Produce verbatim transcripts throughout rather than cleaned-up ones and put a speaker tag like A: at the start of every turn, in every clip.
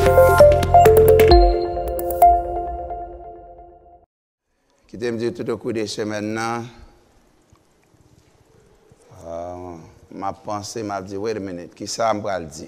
A: Qui t'aime dire tout au cours des semaines, euh, ma pensée m'a dit, wait a minute, qui ça m'a dit?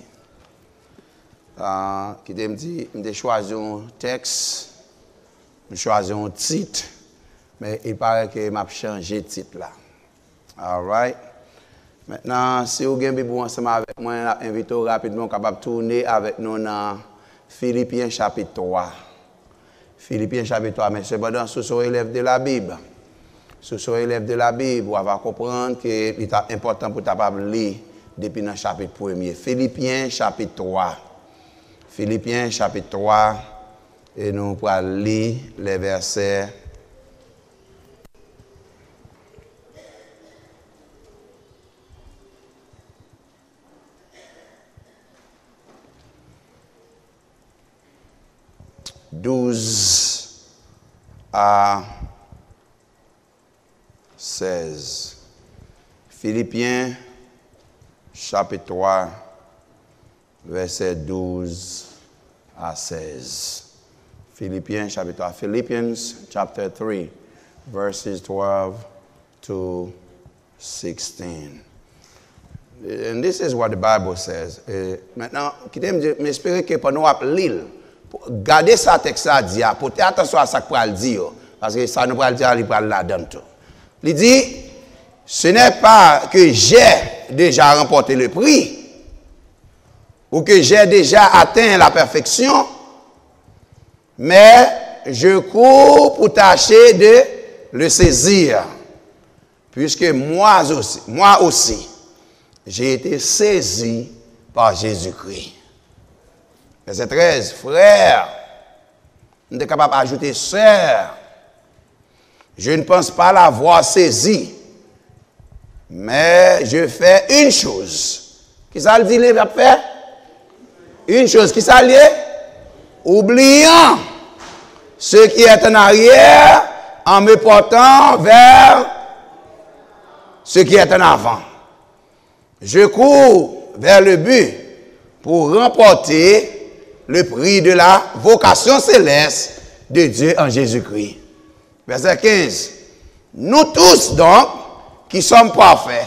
A: Euh, qui t'aime dire, j'ai choisi un texte, j'ai choisi un titre, mais il paraît que m'a changé le titre là. All right? Maintenant, si vous avez un Bible ensemble avec moi, je invite rapidement capable de tourner avec nous dans Philippiens chapitre trois. Philippiens chapitre trois, mais cependant, si vous êtes élève de la Bible, si vous êtes élève de la Bible, vous allez comprendre que c'est important pour capable lire depuis le chapitre premier. Philippiens chapitre trois. Philippiens chapitre trois, et nous pourrons lire les versets douze à seize. Philippiens chapitre trois, verset douze à seize. Philippiens chapitre trois. Philippians chapter three, verses twelve to sixteen. And this is what the Bible says. Et maintenant, qui t'aime dire, m'espérer que pendant l'île, gardez ça texte à dire, portez attention à ça que pour le dire, parce que ça nous va le dire, il va là-dedans tout. Il dit, ce n'est pas que j'ai déjà remporté le prix, ou que j'ai déjà atteint la perfection, mais je cours pour tâcher de le saisir, puisque moi aussi, moi aussi, j'ai été saisi par Jésus-Christ. Verset treize, frère, nous sommes capables d'ajouter sœur. Je ne pense pas l'avoir saisi, mais je fais une chose. Qui ça le dit, il va faire? Une chose, qui ça lié? Oubliant ce qui est en arrière en me portant vers ce qui est en avant. Je cours vers le but pour remporter le prix de la vocation céleste de Dieu en Jésus-Christ. Verset quinze. Nous tous donc, qui sommes parfaits,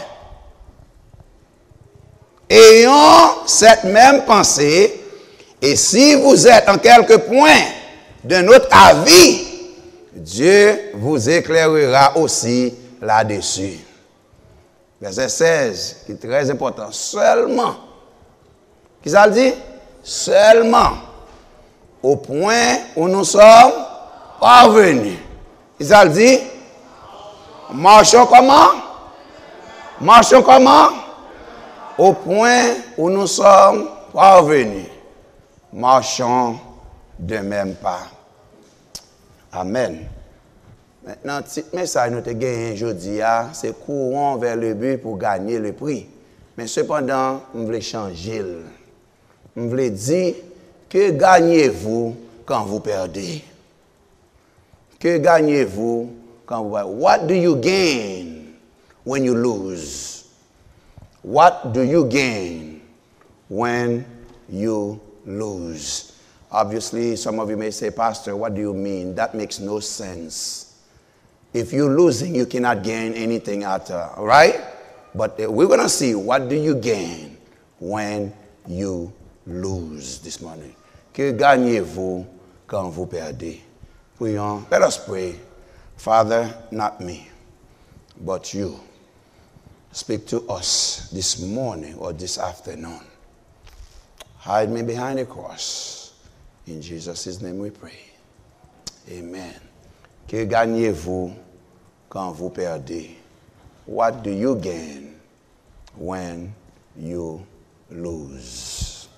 A: ayons cette même pensée, et si vous êtes en quelque point de notre avis, Dieu vous éclairera aussi là-dessus. Verset seize, qui est très important. Seulement, qui ça le dit? Seulement, au point où nous sommes parvenus. Qui ça le dit? Marchons comment? Marchons comment? Au point où nous sommes parvenus. Marchons de même pas. Amen. Maintenant, petit message nous te gagné aujourd'hui, c'est courant vers le but pour gagner le prix. Mais cependant, on veut changer. On veut dire que gagnez-vous quand vous perdez? Que gagnez-vous quand vous perdez? What do you gain when you lose? What do you gain when you lose? Obviously, some of you may say, Pastor, what do you mean? That makes no sense. If you're losing, you cannot gain anything after, all right? But uh, we're going to see, what do you gain when you lose this morning? Que gagnez-vous quand vous perdez? Prions. Let us pray. Father, not me, but you. Speak to us this morning or this afternoon. Hide me behind the cross. In Jesus' name we pray. Amen. Que gagnez-vous quand vous perdez? What do you gain when you lose?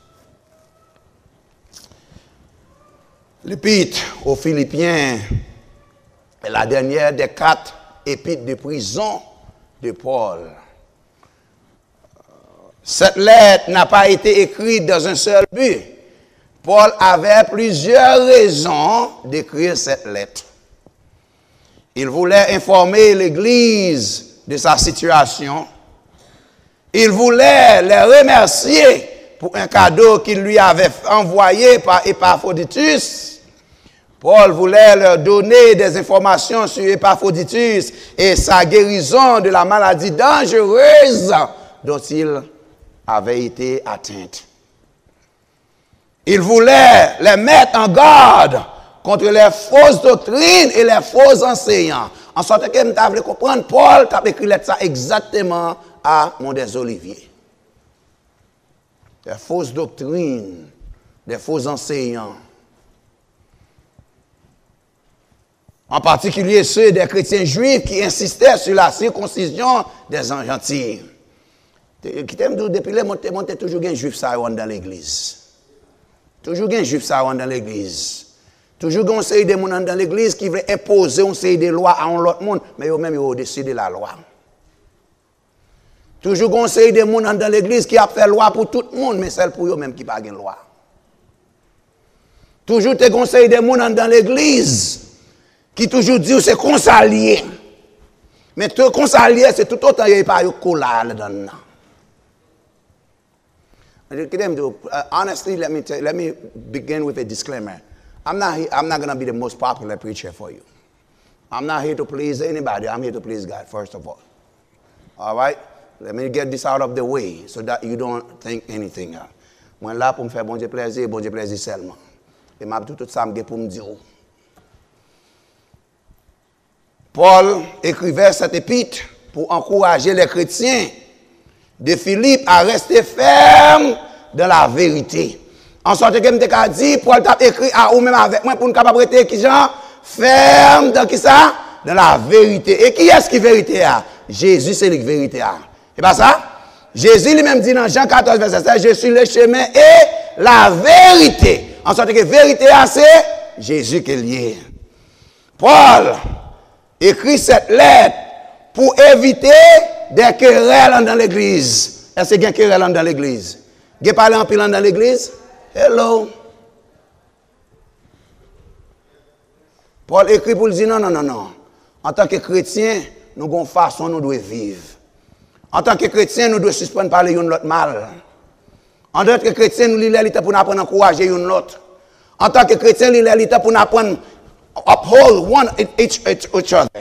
A: L'épître aux Philippiens est la dernière des quatre épîtres de prison de Paul. Cette lettre n'a pas été écrite dans un seul but. Paul avait plusieurs raisons d'écrire cette lettre. Il voulait informer l'Église de sa situation. Il voulait les remercier pour un cadeau qu'il lui avait envoyé par Épaphroditus, Paul voulait leur donner des informations sur Épaphroditus et sa guérison de la maladie dangereuse dont il avait été atteint. Il voulait les mettre en garde contre les fausses doctrines et les faux enseignants. En sorte que je voulais comprendre, Paul a écrit ça exactement à Mont des Oliviers. Des fausses doctrines, des faux enseignants. En particulier ceux des chrétiens juifs qui insistaient sur la circoncision des gentils. Depuis les montés, montés toujours un juif ça dans l'église. Toujours un juif ça dans l'église. Toujours un série de gens dans l'église qui veut imposer une série de lois à un autre monde, mais eux-mêmes ils ont décidé la loi. Toujours un série de gens dans l'église qui a fait loi pour tout le monde, mais celle pour eux-mêmes qui n'a pas de loi. Toujours des conseils de gens dans l'église qui toujours disent c'est consalier. Mais tout consalier, c'est tout autant qu'il n'y a pas de collage là-dedans. Honestly, let me, tell, let me begin with a disclaimer. I'm not, I'm not going to be the most popular preacher for you. I'm not here to please anybody. I'm here to please God, first of all. All right? Let me get this out of the way so that you don't think anything. Moi, là, pour me faire bon Dieu plaisir, bon Dieu plaisir seulement. Et m'a tout ça pour me dire. Paul écrivait cette épître pour encourager les chrétiens de Philippe à rester fermes dans la vérité. En sorte que je me dit, Paul t'a écrit à ou même avec moi pour nous capable rester qui genre ferme dans qui ça? Dans la vérité. Et qui est-ce qui vérité a? Jésus c'est la vérité a. C'est pas ça? Jésus lui-même dit dans Jean quatorze verset sept, je suis le chemin et la vérité. En sorte que vérité a c'est Jésus qui est lié. Paul écrit cette lettre pour éviter des querelles dans l'église. Est-ce qu'il y a des querelles dans l'église? Il y a parlé en pilant dans l'église? Hello. Paul écrit pour dire non, non, non, non. En tant que chrétien, nous avons une façon nous devons vivre. En tant que chrétien, nous devons suspendre parler de l'autre mal. En tant que chrétien, nous lisons l'état pour nous apprendre à encourager l'autre. En tant que chrétien, nous lisons l'état pour nous apprendre à uphold one each, each other.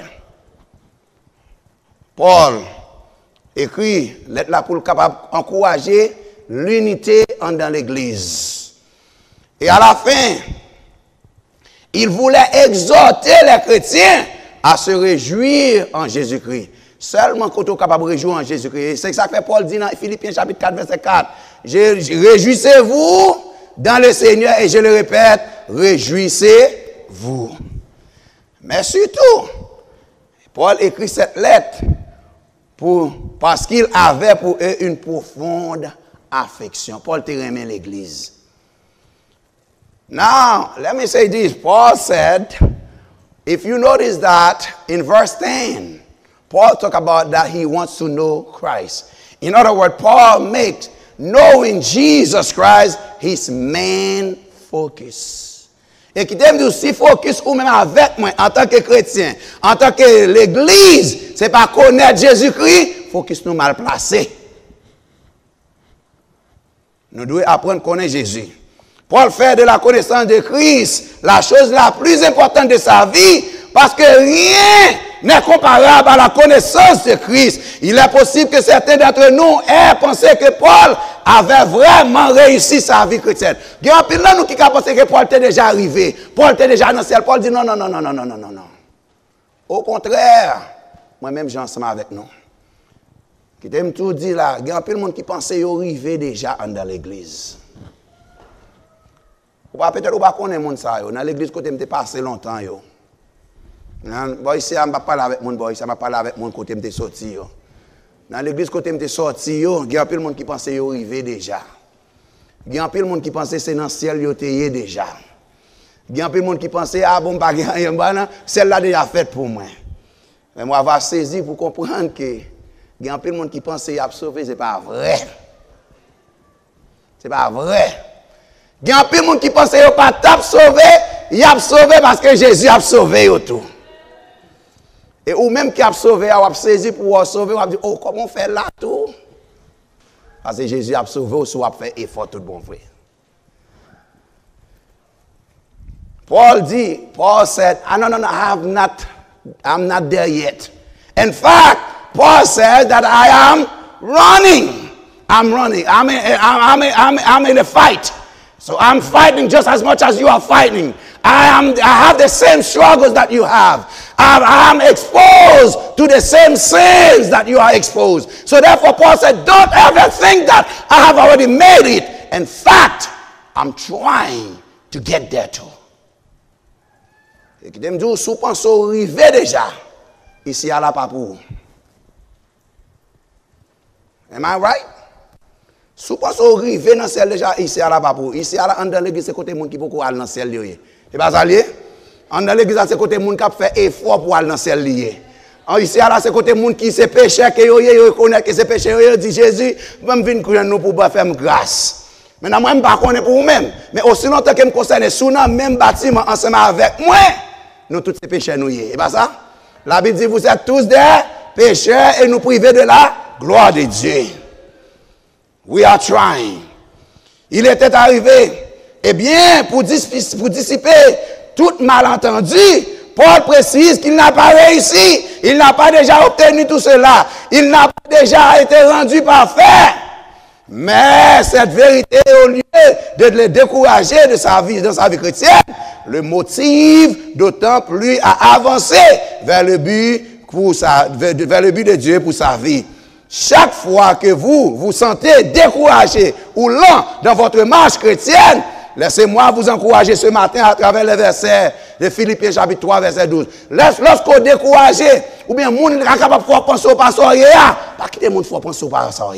A: Paul écrit lettre là pour capable encourager l'unité dans l'église. Et à la fin, il voulait exhorter les chrétiens à se réjouir en Jésus-Christ. Seulement quand on est capable de réjouir en Jésus-Christ. C'est ça que fait Paul dit dans Philippiens chapitre quatre, verset quatre. Réjouissez-vous dans le Seigneur, et je le répète, réjouissez-vous. Mais surtout, Paul écrit cette lettre pour, parce qu'il avait pour eux une profonde affection. Paul te remet l'église. Now, let me say this. Paul said, if you notice that in verse ten, Paul talked about that he wants to know Christ. In other words, Paul makes knowing Jesus Christ his main focus. Et qui t'aime dire, si focus ou même avec moi en tant que chrétien, en tant que l'église, c'est pas connaître Jésus-Christ, focus nous mal placé. Nous devons apprendre à connaître Jésus. Paul fait de la connaissance de Christ la chose la plus importante de sa vie parce que rien n'est comparable à la connaissance de Christ. Il est possible que certains d'entre nous aient pensé que Paul avait vraiment réussi sa vie chrétienne. Il y a un peu de nous qui a pensé que Paul était déjà arrivé. Paul était déjà dans le ciel. Paul dit non, non, non, non, non, non, non, non, non. Au contraire, moi-même, j'ai ensemble avec nous. Qui t'aime tout dire là, il y a un peu de monde qui pensait qu'il arrivé déjà dans l'église. Peut-être que vous ne connaissez pas ça. Dans l'église, côté me passé longtemps. Yo. Bon, ici, je ne vais pas parler avec mon boy, je ne vais pas parler avec mon côté me sorti. Yo. Dans l'église, côté me sorti, il y a un peu de monde qui pensait qu'il arrivé déjà. Il y a un peu de monde qui pensait que c'est dans le ciel, il était déjà. Il y a un peu de monde qui pensait, ah bon, celle-là déjà faite pour moi. Mais moi, je vais saisir pour comprendre que il y a un peu de monde qui pensait qu'il a sauvé, ce n'est pas vrai. Ce n'est pas vrai. Il y a un peu de monde qui pense qu'il n'a pas sauvé, il a sauvé parce que Jésus a sauvé tout. Et ou même qui a sauvé, il a saisi pour sauver, on a dit, oh, comment on fait là tout? Parce que Jésus a sauvé ou soit fait effort tout bon frère. Paul dit, Paul said, ah, no, no, no, I have not, I'm not there yet. In fact, Paul said that I am running. I'm running. I'm in, I'm in, I'm in, I'm in a fight. So I'm fighting just as much as you are fighting. I am. I have the same struggles that you have. I am exposed to the same sins that you are exposed. So therefore, Paul said, don't ever think that I have already made it. In fact, I'm trying to get there too. Et qui me dit, si vous pensez arriver déjà, ici à la papou. Am I right? Si vous pensez arriver dans celle déjà, ici à la papou. Ici à la, dans l'église, c'est côté monde qui peut aller dans celle liée. C'est pas ça lié? Dans l'église, c'est côté monde qui fait effort pour aller dans celle liée. Ici à la, c'est côté monde qui se péché, qui reconnaît que c'est péché, il dit Jésus, même venir courir nous pour faire grâce. Maintenant, moi, je ne sais pas pour vous-même. Mais aussi longtemps que je me concerne, sous le même bâtiment, ensemble avec moi, nous tous ces pécheurs nous y est. Et pas ça? La Bible dit, vous êtes tous des pécheurs et nous privés de la gloire de Dieu. We are trying. Il était arrivé, eh bien, pour, dis, pour dissiper tout malentendu, Paul précise qu'il n'a pas réussi. Il n'a pas déjà obtenu tout cela. Il n'a pas déjà été rendu parfait. Mais cette vérité, au lieu de le décourager de sa vie, dans sa vie chrétienne, le motive d'autant plus à avancer vers le but pour sa, vers le but de Dieu pour sa vie. Chaque fois que vous vous sentez découragé ou lent dans votre marche chrétienne, laissez-moi vous encourager ce matin à travers les versets de Philippiens chapitre trois, verset douze. Lorsqu'on est découragé, ou bien moun n'est pas capable de penser au pasteur, pas quitter moun faut penser au pasteur.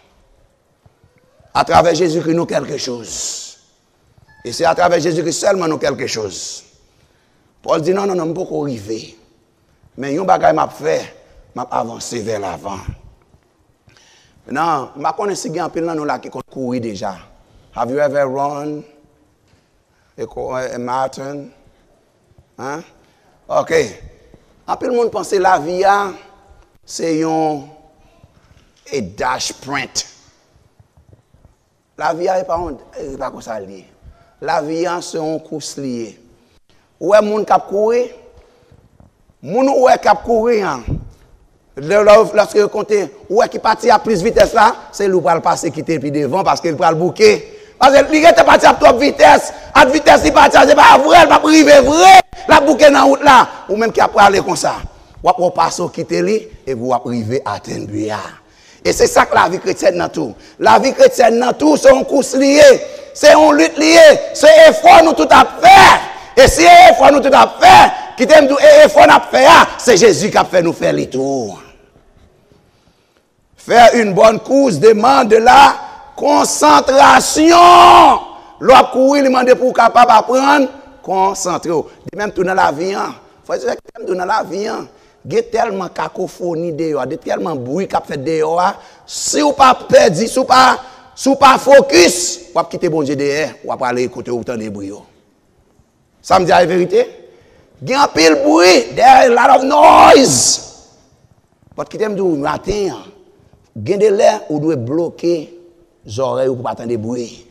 A: À travers Jésus-Christ, nous quelque chose. Et c'est à travers Jésus-Christ seulement nous quelque chose. Paul dit non, non, non, je ne peux pas arriver. Mais yon bagay m'a fait, m'a avancé vers l'avant. Maintenant, je connais si bien pile nous là qui courir déjà. Have you ever run a, a marathon? Hein? OK. En pile monde pense la vie c'est un dash sprint. La vie n'est pas, pas comme ça lié. La vie c'est un course lié. Où est moun k'ap courir? Moun où est k'ap courir? Lorsque vous comptez, où est qui parti à plus vitesse là, c'est lui qui va passer quitter puis devant parce qu'il va le bouquer. Parce que lui était parti à trop vitesse, à vitesse il parti, c'est pas vrai, il va priver vrai, la bouquer dans route là, ou même qui a parlé comme ça. Ou va passer quitter lui et vous va priver atteindre lui. Et c'est ça que la vie chrétienne dans tout. La vie chrétienne dans tout, c'est un course lié, c'est une lutte liée, c'est effort nous tout à faire. Et si effort nous tout à faire, qui t'aime tout effort nous fait, c'est Jésus qui a fait nous faire les tours. Faire une bonne course demande de la concentration. L'on courir, il demande pour capable apprendre, concentrer. De même tout dans la vie, faut dire que tout dans la vie, il y a tellement cacophonie dehors, il y a tellement bruit qu'a fait dehors. Si vous pas perdu, si vous pas si vous pas focus, vous quitter bon Dieu derrière, vous pas aller écouter autant de bruit. Ça me dit la vérité? Il y a un pile bruit, there is a lot of noise. Parce que t'aimes du matin, il y a de l'air où vous devez bloquer les oreilles pour pas entendre bruit.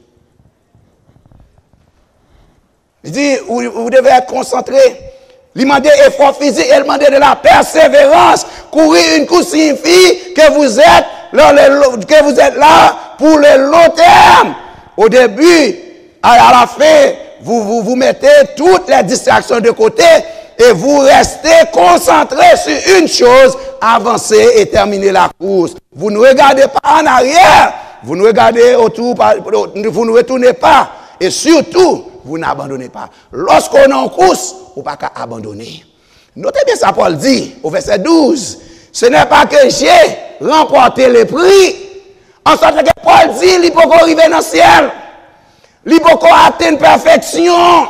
A: Il dit, vous devez être concentré. Il demande effort physique, il demande de la persévérance. Courir une course signifie que vous êtes là, que vous êtes là pour le long terme. Au début, à la fin, vous, vous, vous mettez toutes les distractions de côté et vous restez concentré sur une chose, avancer et terminer la course. Vous ne regardez pas en arrière, vous ne regardez autour, vous ne retournez pas et surtout, vous n'abandonnez pas. Lorsqu'on est en course, vous ne pouvez pas abandonner. Notez bien ça, Paul dit au verset douze. Ce n'est pas que j'ai remporté le prix. En sorte que Paul dit, il peut arriver dans le ciel. Il peut atteindre perfection.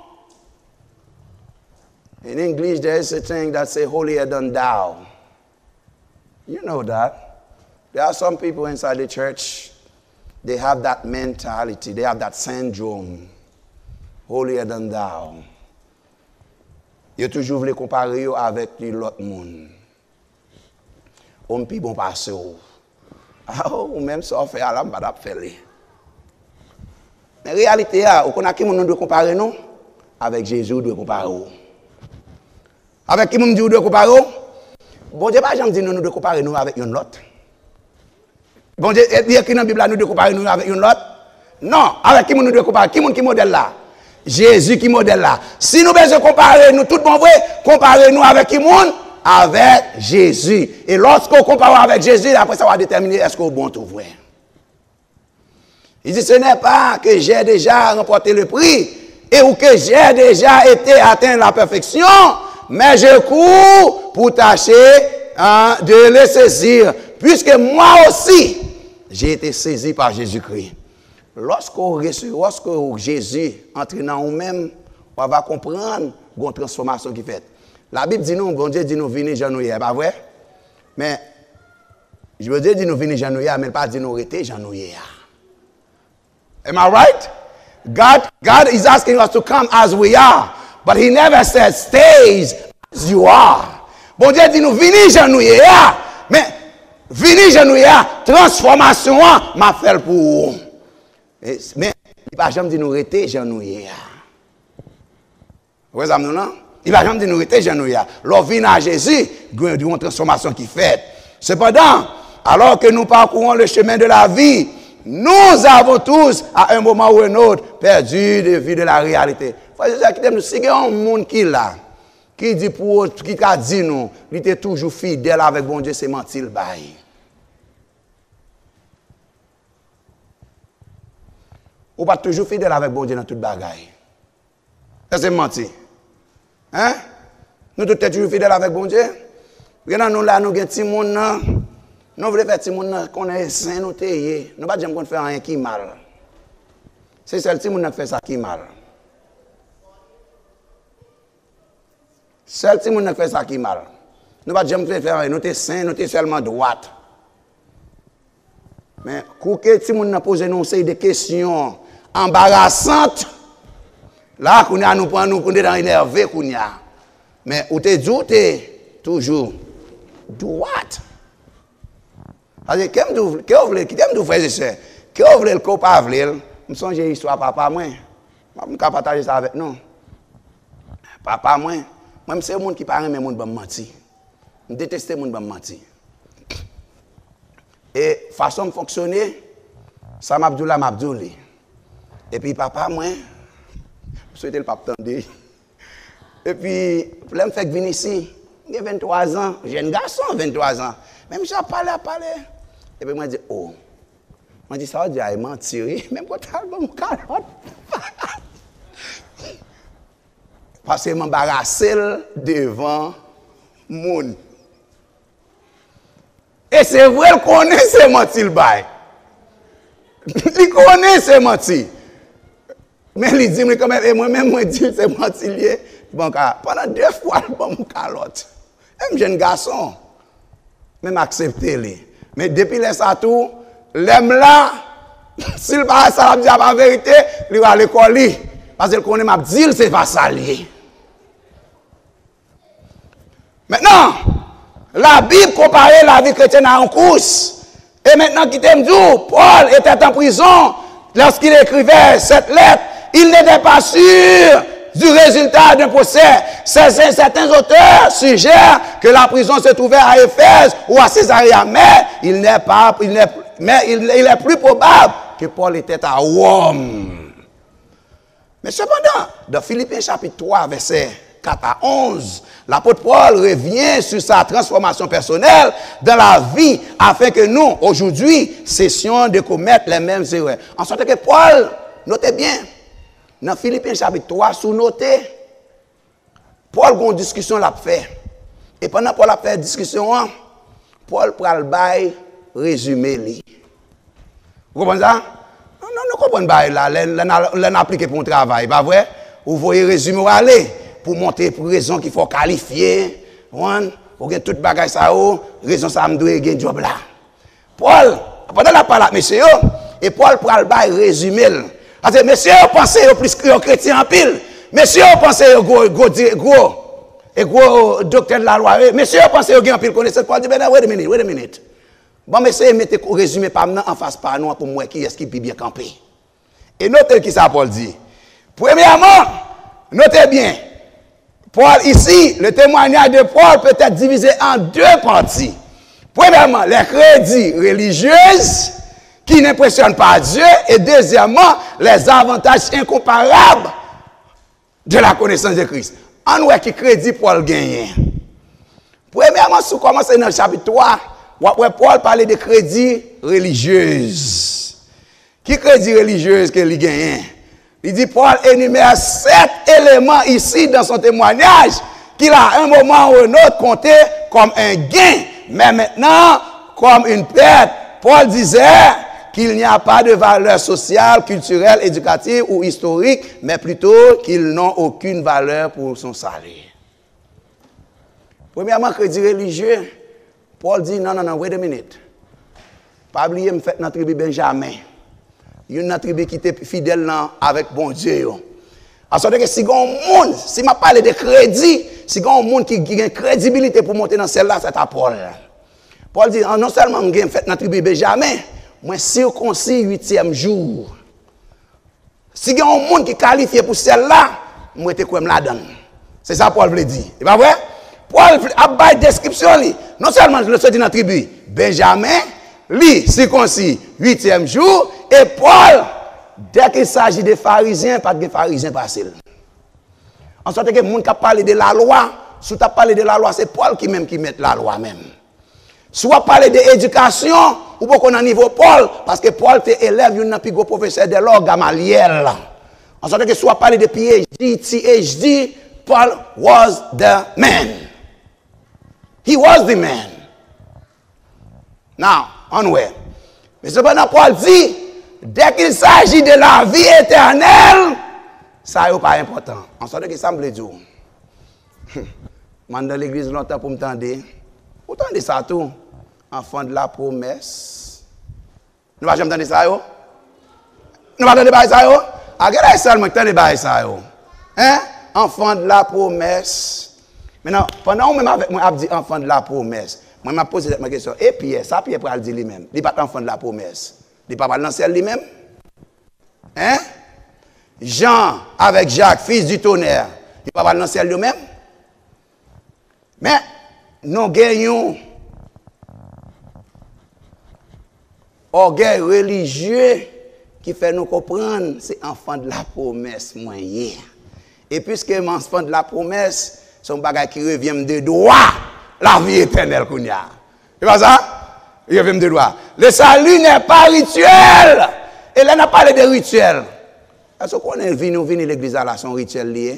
A: In English, there is a thing that says holier than thou. You know that. There are some people inside the church, they have that mentality, they have that syndrome. Holier than thou. Ils toujours voulu comparer avec l'autre monde. On pi bon passer. Ah, ou même ça, on fait à la madame faire. Mais en réalité, on a qui nous doit comparer nous avec Jésus, doit comparer. Avec qui nous doit comparer? Bon Dieu, pas jamais dit nous nous doit comparer nous avec une autre. Bon Dieu, il écrit dans la Bible nous doit comparer nous avec une autre. Non, avec qui nous doit comparer? Qui qui modèle là? Jésus qui modèle là. Si nous besoin comparer nous tout bon vrai, comparer nous avec qui monde? Avec Jésus. Et lorsqu'on compare avec Jésus, après ça va déterminer est-ce qu'on bon ou vrai. Il dit ce n'est pas que j'ai déjà remporté le prix et ou que j'ai déjà été atteint la perfection, mais je cours pour tâcher hein, de le saisir, puisque moi aussi j'ai été saisi par Jésus-Christ. Lorsqu'on lorsque Jésus entre dans nous-mêmes, on va comprendre une transformation qui fait. La Bible dit nous, bon Dieu dit nous venir janouiller, pas vrai? Mais je veux dire dit nous venir janouiller, mais pas dit nous rester janouiller. Am I right? God, God is asking us to come as we are, but He never said stays as you are. Bon Dieu dit nous venir janouiller, mais venir janouiller, transformation m'a fait pour vous. Mais il va jamais dire nous rester janouiller. Vous voyez non? Il va jamais dire nous rester janouiller. Lorsqu'on vient à Jésus, il y a une transformation qui fait. Cependant, alors que nous parcourons le chemin de la vie, nous avons tous, à un moment ou un autre, perdu de vue de la réalité. Si il y a un monde qui est là, qui dit pour eux, qui a dit nous, il était toujours fidèle avec bon Dieu, c'est mentir le bail. Ou pas toujours fidèle avec bon Dieu dans toute bagaille. Ça c'est mentir. Hein? Nous tous toujours fidèles avec bon Dieu. Regardez nous là, nous avons petit monde. Nous voulons faire petit monde qu'on est saint, nous sommes. Nous ne pas jamais faire rien qui mal. C'est seul petit monde qui fait ça qui mal. Seul petit monde qui fait ça qui mal. Nous ne pas jamais faire rien. Nous sommes saints, nous sommes seulement droite. Mais quand petit monde pose nous des questions embarrassantes, là, nous nous prenons nous dans énervé. Mais où tu es toujours droite. Alors, qu'est-ce que vous voulez, qu'est-ce que vous frères et sœurs, qu'est-ce que vous voulez le copain, je me songe l'histoire papa moi, je vais partager ça avec nous. Papa moi, moi c'est un monde qui parle mais monde va mentir. Je déteste les gens qui mentir. Et façon de fonctionner, ça m'a dit là m'a dit. Et puis papa moi, je souhaite le pape tendre. Et puis là me fait venir ici, j'ai vingt-trois ans, jeune garçon vingt-trois ans. Même si je parle à parler. Et puis moi, je dis, oh. Moi, je dis, ça va dire, il m'a tiré. Même quand tu as mon carotte. Parce que je m'embarrasse devant le monde. Et c'est vrai, il connaît ce menti. Il connaît ce menti. Mais il dit, mais quand même, et moi-même, moi, je dis, c'est menti. Bon, pendant deux fois, il m'a mon carotte. Même jeune garçon. Même accepter les. Mais depuis les ça tout, l'aime là, s'il parle ça la la vérité, il va à l'école parce qu'il connaît m'a dit c'est pas ça lié. Maintenant, la Bible compare la vie chrétienne à une course. Et maintenant qui t'aime dit, Paul était en prison lorsqu'il écrivait cette lettre, il n'était pas sûr du résultat d'un procès. Certains auteurs suggèrent que la prison se trouvait à Éphèse ou à Césarea, mais il n'est pas, il n'est, mais il, il est plus probable que Paul était à Rome. Mais cependant, dans Philippiens chapitre trois, verset quatre à onze, l'apôtre Paul revient sur sa transformation personnelle dans la vie afin que nous, aujourd'hui, cessions de commettre les mêmes erreurs. En sorte que Paul, notez bien, dans Philippiens chapitre trois, sous noté, Paul a une discussion l'a fait. Et pendant que Paul a fait une discussion, Paul prend le bail résumé. Vous comprenez ça? Non, non, nous comprenons pas là. L'on appliqué pour un travail, pas vrai? Vous voyez résumé où aller pour monter pour raison qu'il faut qualifier. Vous avez toute bagage ça, raison ça me doit gagner job là. Paul, pendant la parole avec monsieur, et Paul prend le bail résumé. Parce que monsieur, vous pensez au plus chrétien en pile. Monsieur, vous pensez au gros, gros, gros, et gros docteur de la loi. Monsieur, vous pensez au grand pile connaissance. Paul dit, wait a minute, wait a minute. Bon, mais c'est mettre résumé par nous en face par nous pour moi qui est-ce qui peut bien camper. Et notez qui ça Paul dit. Premièrement, notez bien. Paul ici, le témoignage de Paul peut être divisé en deux parties. Premièrement, les crédits religieux qui n'impressionnent pas Dieu. Et deuxièmement, les avantages incomparables de la connaissance de Christ. En nous, qui crédit Paul gagne. Premièrement, si vous commencez dans le chapitre trois, Paul parlait de crédits religieux. Qui crédit religieux que il gagne? Il dit, Paul énumère sept éléments ici dans son témoignage qu'il a à un moment ou un autre compté comme un gain, mais maintenant comme une perte. Paul disait qu'il n'y a pas de valeur sociale, culturelle, éducative ou historique, mais plutôt qu'ils n'ont aucune valeur pour son salut. Premièrement, crédit religieux, Paul dit, non, non, non, wait a minute. Pas oublier, me fait notre tribu Benjamin. Il y a une tribu qui était fidèle avec bon Dieu. Alors, que si on monde, si je parle de crédit, si on monde qui a une crédibilité pour monter dans celle-là, c'est à Paul. Paul dit, non seulement je fait notre tribu Benjamin, mais circoncis huitième jour. Si on a un monde qui est qualifié pour celle-là, moi je suis la donne. C'est ça Paul veut dire. C'est pas vrai? Paul a une description. Non seulement je le dis dans la tribu Benjamin, lui, circoncis huitième jour, et Paul, dès qu'il s'agit des pharisiens, pas de pharisiens passés. En sorte que les gens qui parlent de la loi, si tu as parlé de la loi, c'est Paul qui même qui met la loi même. Si tu as parlé de l'éducation, ou pas qu'on a niveau Paul, parce que Paul était élève, il y a un plus gros professeur de l'or, Gamaliel. En sorte que si tu as parlé de P H D, T H D, Paul was the man. He was the man. Now, onward. Mais cependant, Paul dit, dès qu'il s'agit de la vie éternelle, ça n'est pas important. En sorte que ça me dit. Je suis dans l'église longtemps pour me tendre. Vous entendez ça tout? Enfant de la promesse. Nous ne pouvons pas entendre ça, yo? Nous ne pouvons pas entendre ça, yo? Ah, regardez seulement que vous entendez ça, yo? Hein? Enfant de la promesse. Maintenant, pendant que avec moi, je dis enfant de la promesse, moi, je me pose cette question. Et Pierre, ça, Pierre, pour le dire lui-même. Il n'est pas enfant de la promesse. Il n'est pas dans le ciel lui-même. Hein? Jean, avec Jacques, fils du tonnerre, il n'est pas dans le ciel lui-même. Mais, nous gagnons orgueil religieux qui fait nous comprendre, c'est enfant de la promesse moyen. Et puisque enfant de la promesse, son bagage qui revient de droit, la vie éternelle qu'on y a. C'est pas ça? Il revient de droit. Le salut n'est pas rituel. Et là, on a parlé de rituel. Est-ce qu'on est venu à l'église à la son rituel lié?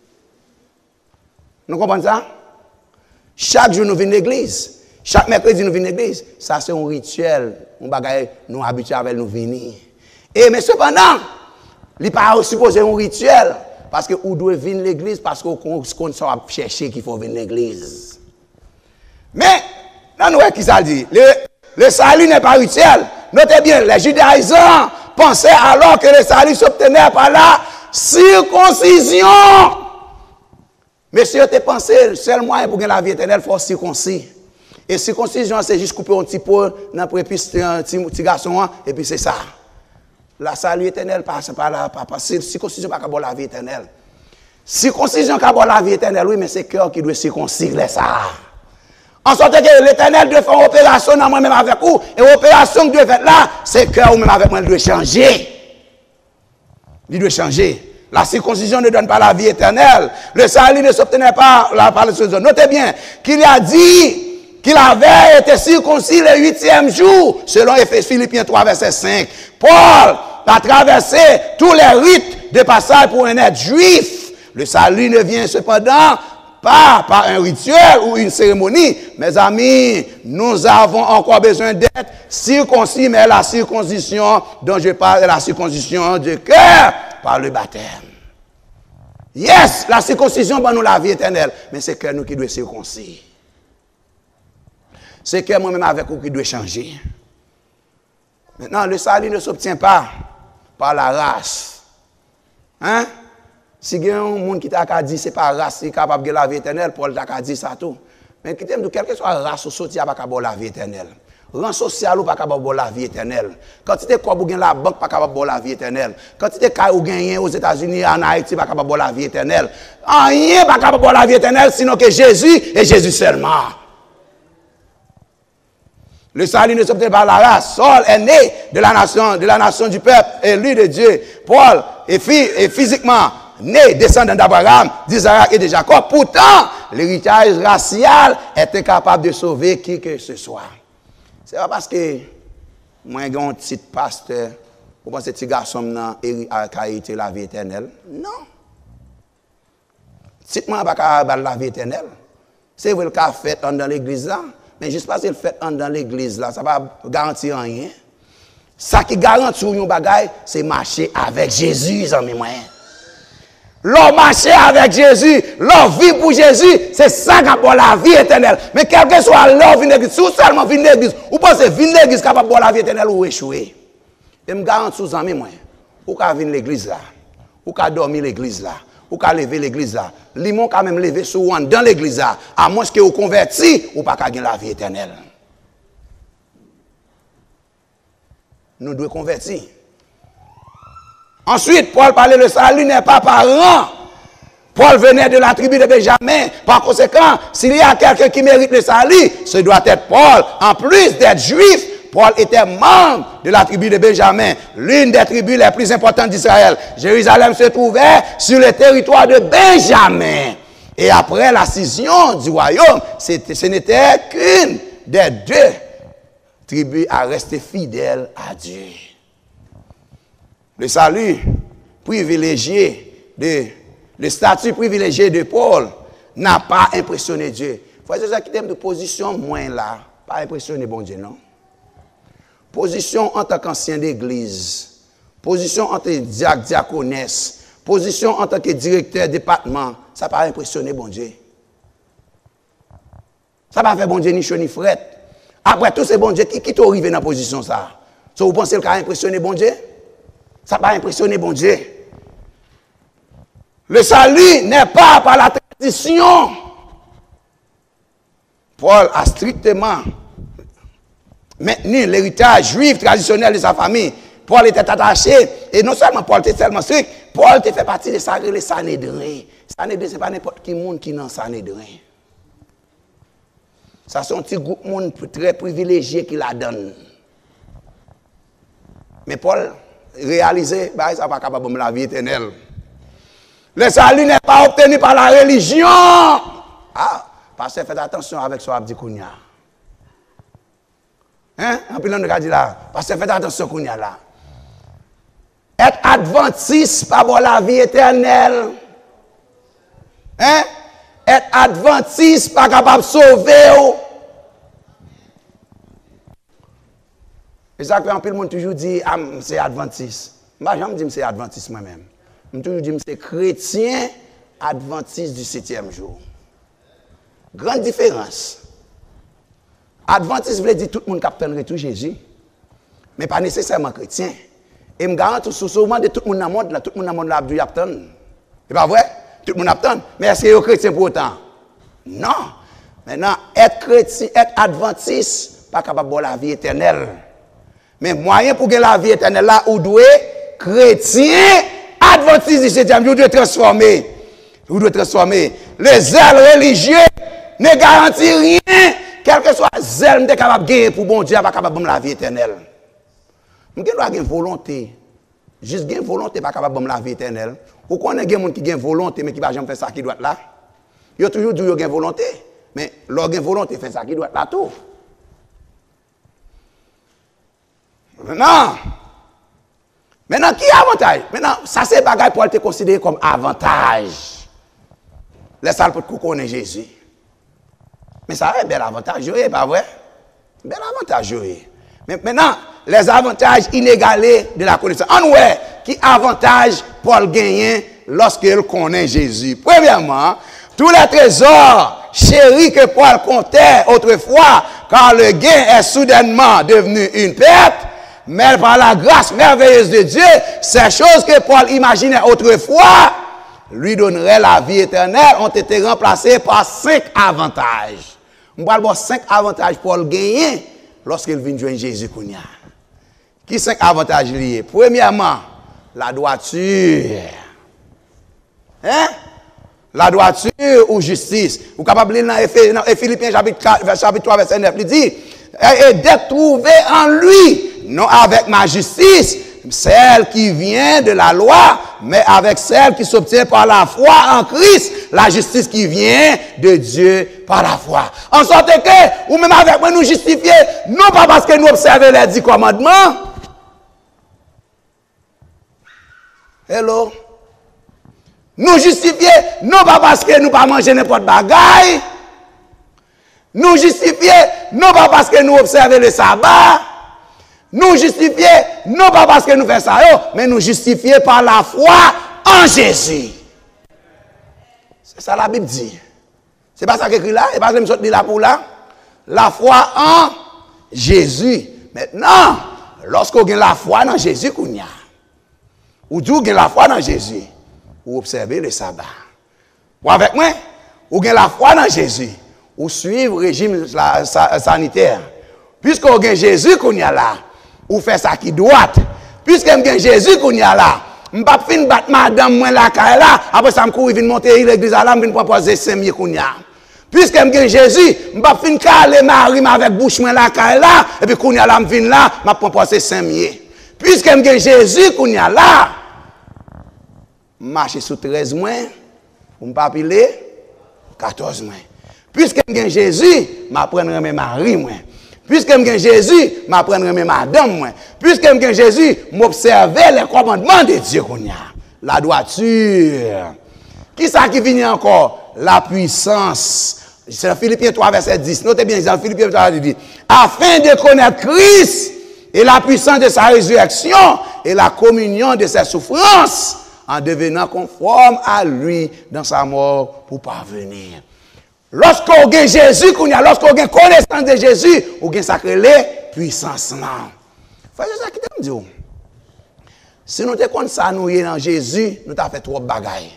A: Nous comprenons ça? Chaque jour, nous venons à l'église. Chaque mercredi, nous venons à l'église. Ça, c'est un rituel. Un bagage, nous habitués avec nous venir. Et, mais cependant, il n'est pas supposé un rituel. Parce que vous devez venir à l'église parce qu'on va chercher qu'il faut venir à l'église. Mais, non, nous, qui ça dit? Le, le salut n'est pas rituel. Notez bien, les judaïsants pensaient alors que le salut s'obtenait par la circoncision. Mais si vous pensez, le seul moyen pour gagner la vie éternelle, il faut circoncis. Et circoncision, c'est juste couper un petit peu dans le prépuce un petit garçon, et puis c'est ça. La salut éternelle passe par la circoncision, pas la vie éternelle. Circoncision, pas la vie éternelle, oui, mais c'est le cœur qui doit circoncire ça. En sorte que l'éternel doit faire une opération dans moi-même avec vous, et l'opération que doit faire là, c'est le cœur ou même avec moi, il doit changer. Il doit changer. La circoncision ne donne pas la vie éternelle. Le salut ne s'obtenait pas par la circoncision. Notez bien qu'il a dit qu'il avait été circoncis le huitième jour, selon Philippiens trois, verset cinq. Paul a traversé tous les rites de passage pour un être juif. Le salut ne vient cependant pas par un rituel ou une cérémonie. Mes amis, nous avons encore besoin d'être circoncis, mais la circoncision dont je parle est la circoncision du cœur par le baptême. Yes, la circoncision va nous la vie éternelle, mais c'est que nous qui doit circoncis. C'est que moi-même avec vous qui doit changer. Maintenant, le salut ne s'obtient pas par la race. Hein? Si il y a un monde qui t'a dit c'est pas race qui est capable de la vie éternelle, Paul t'a dit ça tout. Mais qui t'aime de quelle que soit la race ou sortir pas capable la vie éternelle. rang social ou pas capable de la vie éternelle. Quantité quoi ou la banque pas capable de la vie éternelle. Quantité cas ou gagné aux États-Unis en Haïti pas capable de la vie éternelle. Rien pas capable de la vie éternelle sinon que Jésus et Jésus seulement. Le salut ne s'obtient pas par la race. Saul est né de la nation, de la nation du peuple, élu de Dieu. Paul est, est physiquement né, descendant d'Abraham, d'Isaac et de Jacob. Pourtant, l'héritage racial était capable de sauver qui que ce soit. C'est pas parce que moi, j'ai un petit pasteur, ou pensez que ce petit garçon a été la vie éternelle. Non. Si moi, je pas la vie éternelle. C'est vrai qu'il a fait dans l'église là. Mais juste parce qu'il fait dans l'église là, ça ne va garantir rien. Ça qui garantit un bagage, c'est marcher avec Jésus, amis moi. L'homme marcher avec Jésus, l'homme vivre pour Jésus, c'est ça qui a la vie éternelle. Mais quel que soit l'homme vient l'église, si vous seulement venez l'église, ou pensez venir l'église capable de la vie éternelle ou échouer. Et me garantis aux amis moi, ou qu'à venir l'église là, ou qu'à dormir l'église là. Ou qu'à lever l'église là. Limon quand même lever sous one dans l'église là. À moins que vous converti, ou pas qu'à gagner la vie éternelle. Nous devons convertir. Ensuite, Paul parlait le salut n'est pas par rang. Paul venait de la tribu de Benjamin. Par conséquent, s'il y a quelqu'un qui mérite le salut, ce doit être Paul. En plus d'être juif, Paul était membre de la tribu de Benjamin, l'une des tribus les plus importantes d'Israël. Jérusalem se trouvait sur le territoire de Benjamin. Et après la scission du royaume, ce n'était qu'une des deux tribus à rester fidèle à Dieu. Le salut privilégié, de, le statut privilégié de Paul n'a pas impressionné Dieu. Il faut que ça qui t'aime de position moins là, pas impressionné bon Dieu, non? Position en tant qu'ancien d'église, position en tant que diac, diaconesse, position en tant que directeur de département, ça n'a pas impressionné bon Dieu. Ça n'a pas fait bon Dieu ni chaud ni fret. Après tout, c'est bon Dieu qui, qui t'a arrivé dans la position ça. So, vous pensez qu'il a impressionné bon Dieu? Ça n'a pas impressionné bon Dieu. Le salut n'est pas par la tradition. Paul a strictement maintenu l'héritage juif traditionnel de sa famille. Paul était attaché, et non seulement Paul était tellement strict, Paul était fait partie de ça, le Sanhédrin. Sanhédrin, ce n'est pas n'importe qui monde qui est dans Sanhédrin. Ça, c'est un petit groupe de monde très privilégié qui la donne. Mais Paul réalisait, bah, ça n'est pas capable de la vie éternelle. Le salut n'est pas obtenu par la religion. Ah, parce que faites attention avec ce Abdi Kounia. Hein? En plus, on a dit là, parce que faites attention Kounia là. Être adventiste, pas pour la vie éternelle. Hein? Être adventiste, pas capable de sauver. Et ça fait un peu le monde toujours dit, ah, c'est adventiste. Moi, je me dis que c'est adventiste moi-même. Je toujours dis que c'est chrétien adventiste du septième jour. Grande différence. Adventiste veut dire tout le monde qui attend tout Jésus, mais pas nécessairement chrétien. Et je me garantis souvent de tout le monde dans le monde, là, tout le monde dans le monde là, il attend. C'est pas vrai? Tout le monde attend. Mais est-ce qu'il est chrétien pour autant? Non. Maintenant, être chrétien, être adventiste, pas capable de la vie éternelle. Mais moyen pour gagner la vie éternelle là, ou doit chrétien, adventiste du septième jour, vous devez transformer. Vous devez transformer. Le zèle religieux ne garantit rien. Quel que soit le zèle, vous êtes capable de gagner pour bon Dieu, pas capable de la vie éternelle. Vous devez avoir une volonté. Juste une volonté, pas capable de la vie éternelle. Vous connaissez des gens qui ont une volonté, mais qui ne va jamais faire ça qui doit être là. Ils ont toujours dit qu'ils ont une volonté. Mais leur volonté fait ça qui doit être là tout. Maintenant, maintenant, qui a avantage? Maintenant, ça c'est bagage pour être considéré comme avantage. Laisse-le pour qu'on connaisse Jésus. Mais ça a un bel avantage, pas vrai? Un bel avantage, mais maintenant, les avantages inégalés de la connaissance. En ouais, qui avantage Paul gagner lorsqu'il connaît Jésus? Premièrement, tous les trésors chéris que Paul comptait autrefois, car le gain est soudainement devenu une perte, mais par la grâce merveilleuse de Dieu, ces choses que Paul imaginait autrefois lui donneraient la vie éternelle, ont été remplacées par cinq avantages. On parle de cinq avantages pour Paul gagner lorsqu'il vient joindre Jésus Kounia. Qui cinq avantages liés? Premièrement, la droiture. Hein? La droiture ou justice. Vous êtes capable de lire dans Philippiens chapitre quatre, chapitre trois, verset neuf, il dit, et d'être trouvé en lui, non avec ma justice, celle qui vient de la loi, mais avec celle qui s'obtient par la foi en Christ, la justice qui vient de Dieu par la foi. En sorte que, ou même avec moi, nous justifier, non pas parce que nous observons les dix commandements. Hello? Nous justifier, non pas parce que nous pas manger n'importe bagaille. Nous justifier, non pas parce que nous observons le sabbat. Nous justifier, non pas parce que nous faisons ça, mais nous justifier par la foi en Jésus. C'est ça la Bible dit. C'est pas ça qui écrit là, et pas ça que je me là pour là. La foi en Jésus. Maintenant, lorsqu'on a la foi dans Jésus, ou d'où on a la foi dans Jésus, ou observer le sabbat. Ou avec moi, ou avez la foi dans Jésus, ou suivre le régime sanitaire. Puisqu'on a Jésus qu'on y a là, ou fait ça qui doit. Puisque on a Jésus qu'on y a là, je ne vais pas finir battre madame moi là, après ça, je vais monter l'église à l'âme, je vais proposer cinq mille qu'on y a. Puisque je a Jésus, je ne vais pas finir caler Marie avec bouche moi là, et puis qu'on y a là, je viens là, je vais proposer cinq mille. Puisque je a Jésus qu'on y a là, marcher sous treize mois, pour ne pas piler quatorze mois. Puisque je Jésus, je prendrai mes maris. Puisque je Jésus, je prendrai mes madame. Puisque je Jésus, je m'observer les commandements de Dieu. La droiture. Qui ça qui vient encore? La puissance. C'est dans Philippiens trois, verset dix. Notez bien, dans Philippiens trois, verset dix. Afin de connaître Christ et la puissance de sa résurrection et la communion de ses souffrances, en devenant conforme à lui dans sa mort pour parvenir. Lorsqu'on a Jésus, lorsqu'on a connaissance de Jésus, on a sacré puissance. C'est ça qui te dit. Si nous te connaissons ça, nous dans Jésus, nous avons fait trop de bagailles.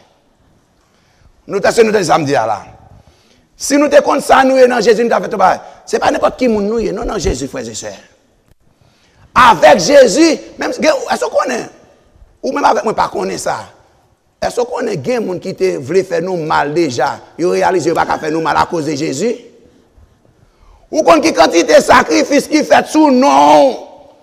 A: Nous avons fait samedi là. Si nous te connaissons ça, nous dans Jésus, nous avons fait trop de bagailles. Ce n'est pas n'importe qui nous nous non, non, Jésus, frères et sœurs. Avec Jésus, même si est-ce qu'on connaît? Ou même avec moi, pas connaître ça. Est-ce qu'on a des gens qui veulent faire nous mal déjà? Ils réalisent qu'ils ne peuvent pas faire nous mal à cause de Jésus? Ou qu'on qui quantité de sacrifices qui fait sous nom?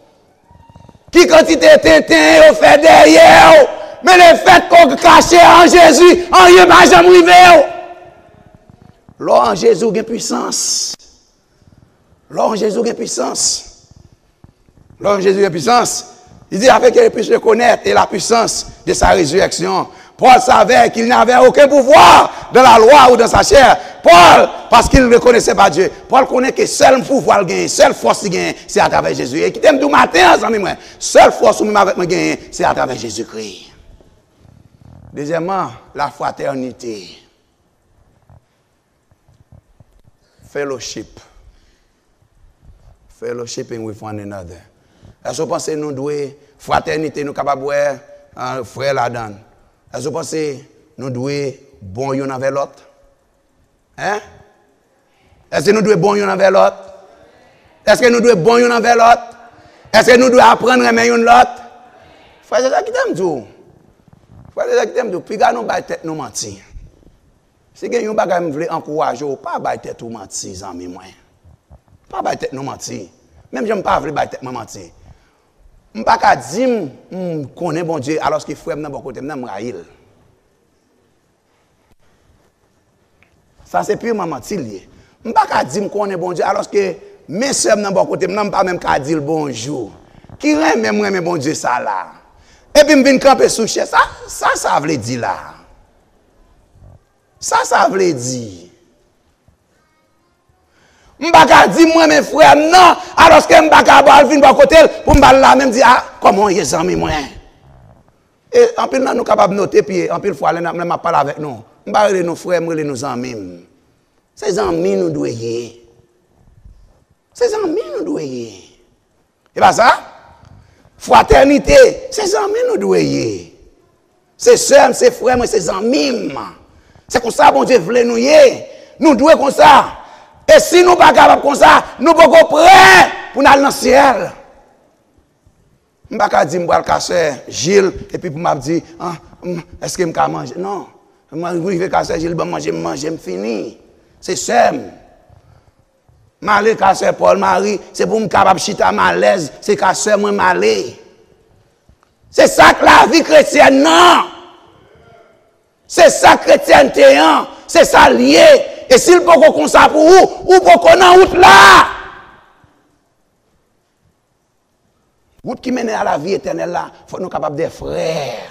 A: Qui quantité de tintin fait derrière? Mais le fait qu'on cache en Jésus, en rien va jamais arriver. Là, en Jésus, il y a puissance. Là, en Jésus, il y a puissance. Là, en Jésus, il y a puissance. Il dit afin qu'il puisse reconnaître et la puissance de sa résurrection. Paul savait qu'il n'avait aucun pouvoir dans la loi ou dans sa chair. Paul, parce qu'il ne reconnaissait pas Dieu. Paul connaît que seul pouvoir gagner, seule force qu'il gagne, c'est à travers Jésus. Et qui t'aime tout matin, ensemble, moi. Seule force même avec moi gagner, c'est à travers Jésus-Christ. Deuxièmement, la fraternité. Fellowship. Fellowshipping with one another. Est-ce que vous pensez que nous devons, fraternité, nous sommes capables de voir un frère là-dedans? Est-ce que vous pensez que nous devons bon yon avec l'autre? Hein? Est-ce que nous devons bon yon avec l'autre? Est-ce que nous devons bon yon avec l'autre? Est-ce que nous devons apprendre à aimer l'autre? Frère, c'est ça qui t'aime tout. Frère, c'est ça qui t'aime tout. Puis, nous ne tête nous mentir. Si vous avez un bagage qui veut encourager, pas de tête nous mentir, amis moi. Pas de tête nous mentir. Même je ne pas de tête nous mentir. Je ne peux pas dire que je connais bon Dieu alors que frère n'a pas côté, je suis ça c'est purement mentir. Je ne peux pas dire que je connais bon Dieu alors que mes soeurs n'ont pas côté, je ne peux pas même dire bonjour. Qui aime même bon Dieu ça là? Et puis je viens camper sous chez ça, ça ça veut dire là. Ça ça veut dire. Je ne peux pas dire moi mes frères non alors que je ne peux pas venir par côté pour me là même dire ah comment ils amis moi. Et en plus nous sommes capables de noter puis en plus fois là nous parler avec nous. Je ne peux pas dire nos frères, nos amis. Ces amis nous doivent y. Ces amis nous doivent y. Et pas ça? Fraternité, ces amis nous doivent y. Ces sœurs, ces frères, ces amis. C'est comme ça bon Dieu veut nous y. Nous devons comme ça. Et si nous ne sommes pas capables comme ça, nous ne sommes pas prêts pour nous aller dans le ciel. Je ne vais pas dire que je vais casser Gilles et puis pour me dire, ah, est-ce que je vais manger? Non. Je vais casser Gilles, je vais manger, je vais manger, je finis. C'est simple. Malé casser Paul Marie, c'est pour me capable chita malaise, c'est casser moi malé. C'est ça que la vie chrétienne, non. C'est ça chrétienté, hein. C'est ça lié. Et s'il peut qu'on ça pour vous, ou pour qu'on en route là. Route qui mène à la vie éternelle là, il faut nous capables des frères,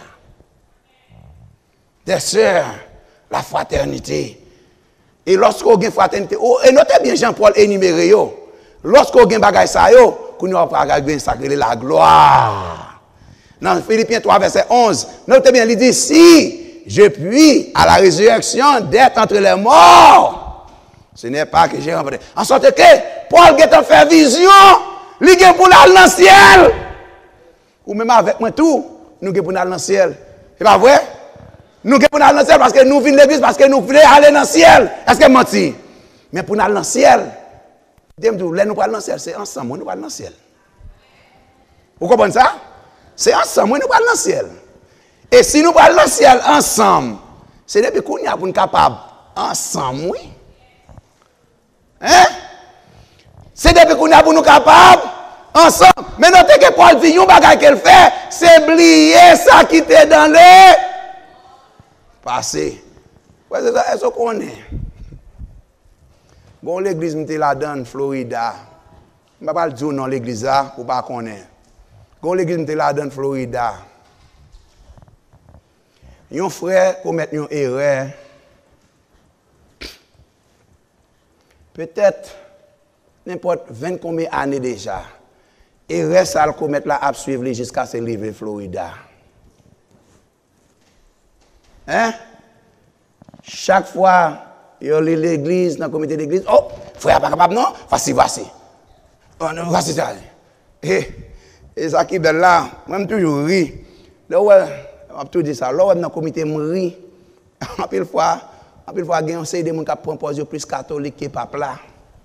A: des sœurs, la fraternité. Et lorsqu'on a une fraternité, oh, et notez bien Jean-Paul énuméré, lorsqu'on a un bagage ça, qu'on a un sacré la gloire. Dans Philippiens trois, verset onze, notez bien, il dit, si je puis à la résurrection d'être entre les morts, ce n'est pas que j'ai remporté. En sorte que Paul a fait vision, il est pour aller dans le ciel. Ou même avec moi tout, nous sommes pour aller dans le ciel. C'est pas vrai? Nous sommes pour aller dans le ciel parce que nous venons de l'église, parce que nous voulons aller dans le ciel. Est-ce que je menti? Mais pour aller dans le ciel, nous allons aller dans le ciel, c'est ensemble, nous allons aller dans le ciel. Vous comprenez ça? C'est ensemble, nous allons aller dans le ciel. Et si nous allons dans le ciel ensemble, c'est depuis qu'on y a pour nous capables ensemble, oui. Hein? C'est depuis qu'on y a pour nous capables ensemble. Mais notez que Paul dit, un bagage qu'elle fait, c'est oublier ça qui était dans le passé. Est-ce qu'on est? Bon, l'église m'était là dans Florida. Je ne vais pas le dire non l'église là, pour ne pas connaître. Bon, l'église m'était là dans Florida. Un frère commet une erreur. Peut-être n'importe vingt combien d'années déjà. Et reste à le commettre là à suivre jusqu'à se livrer Florida. Hein? Chaque fois, il y a l'église, dans le comité d'église, oh, frère pas capable non? Voici, voici. Oh, non, voici ça. Et, et ça qui est là, même toujours ri. Là, ouais, on a tout dit ça. Là, dans le comité, je ri. En pile fois, en pile fois, il y a un C D qui propose plus catholique que papa là.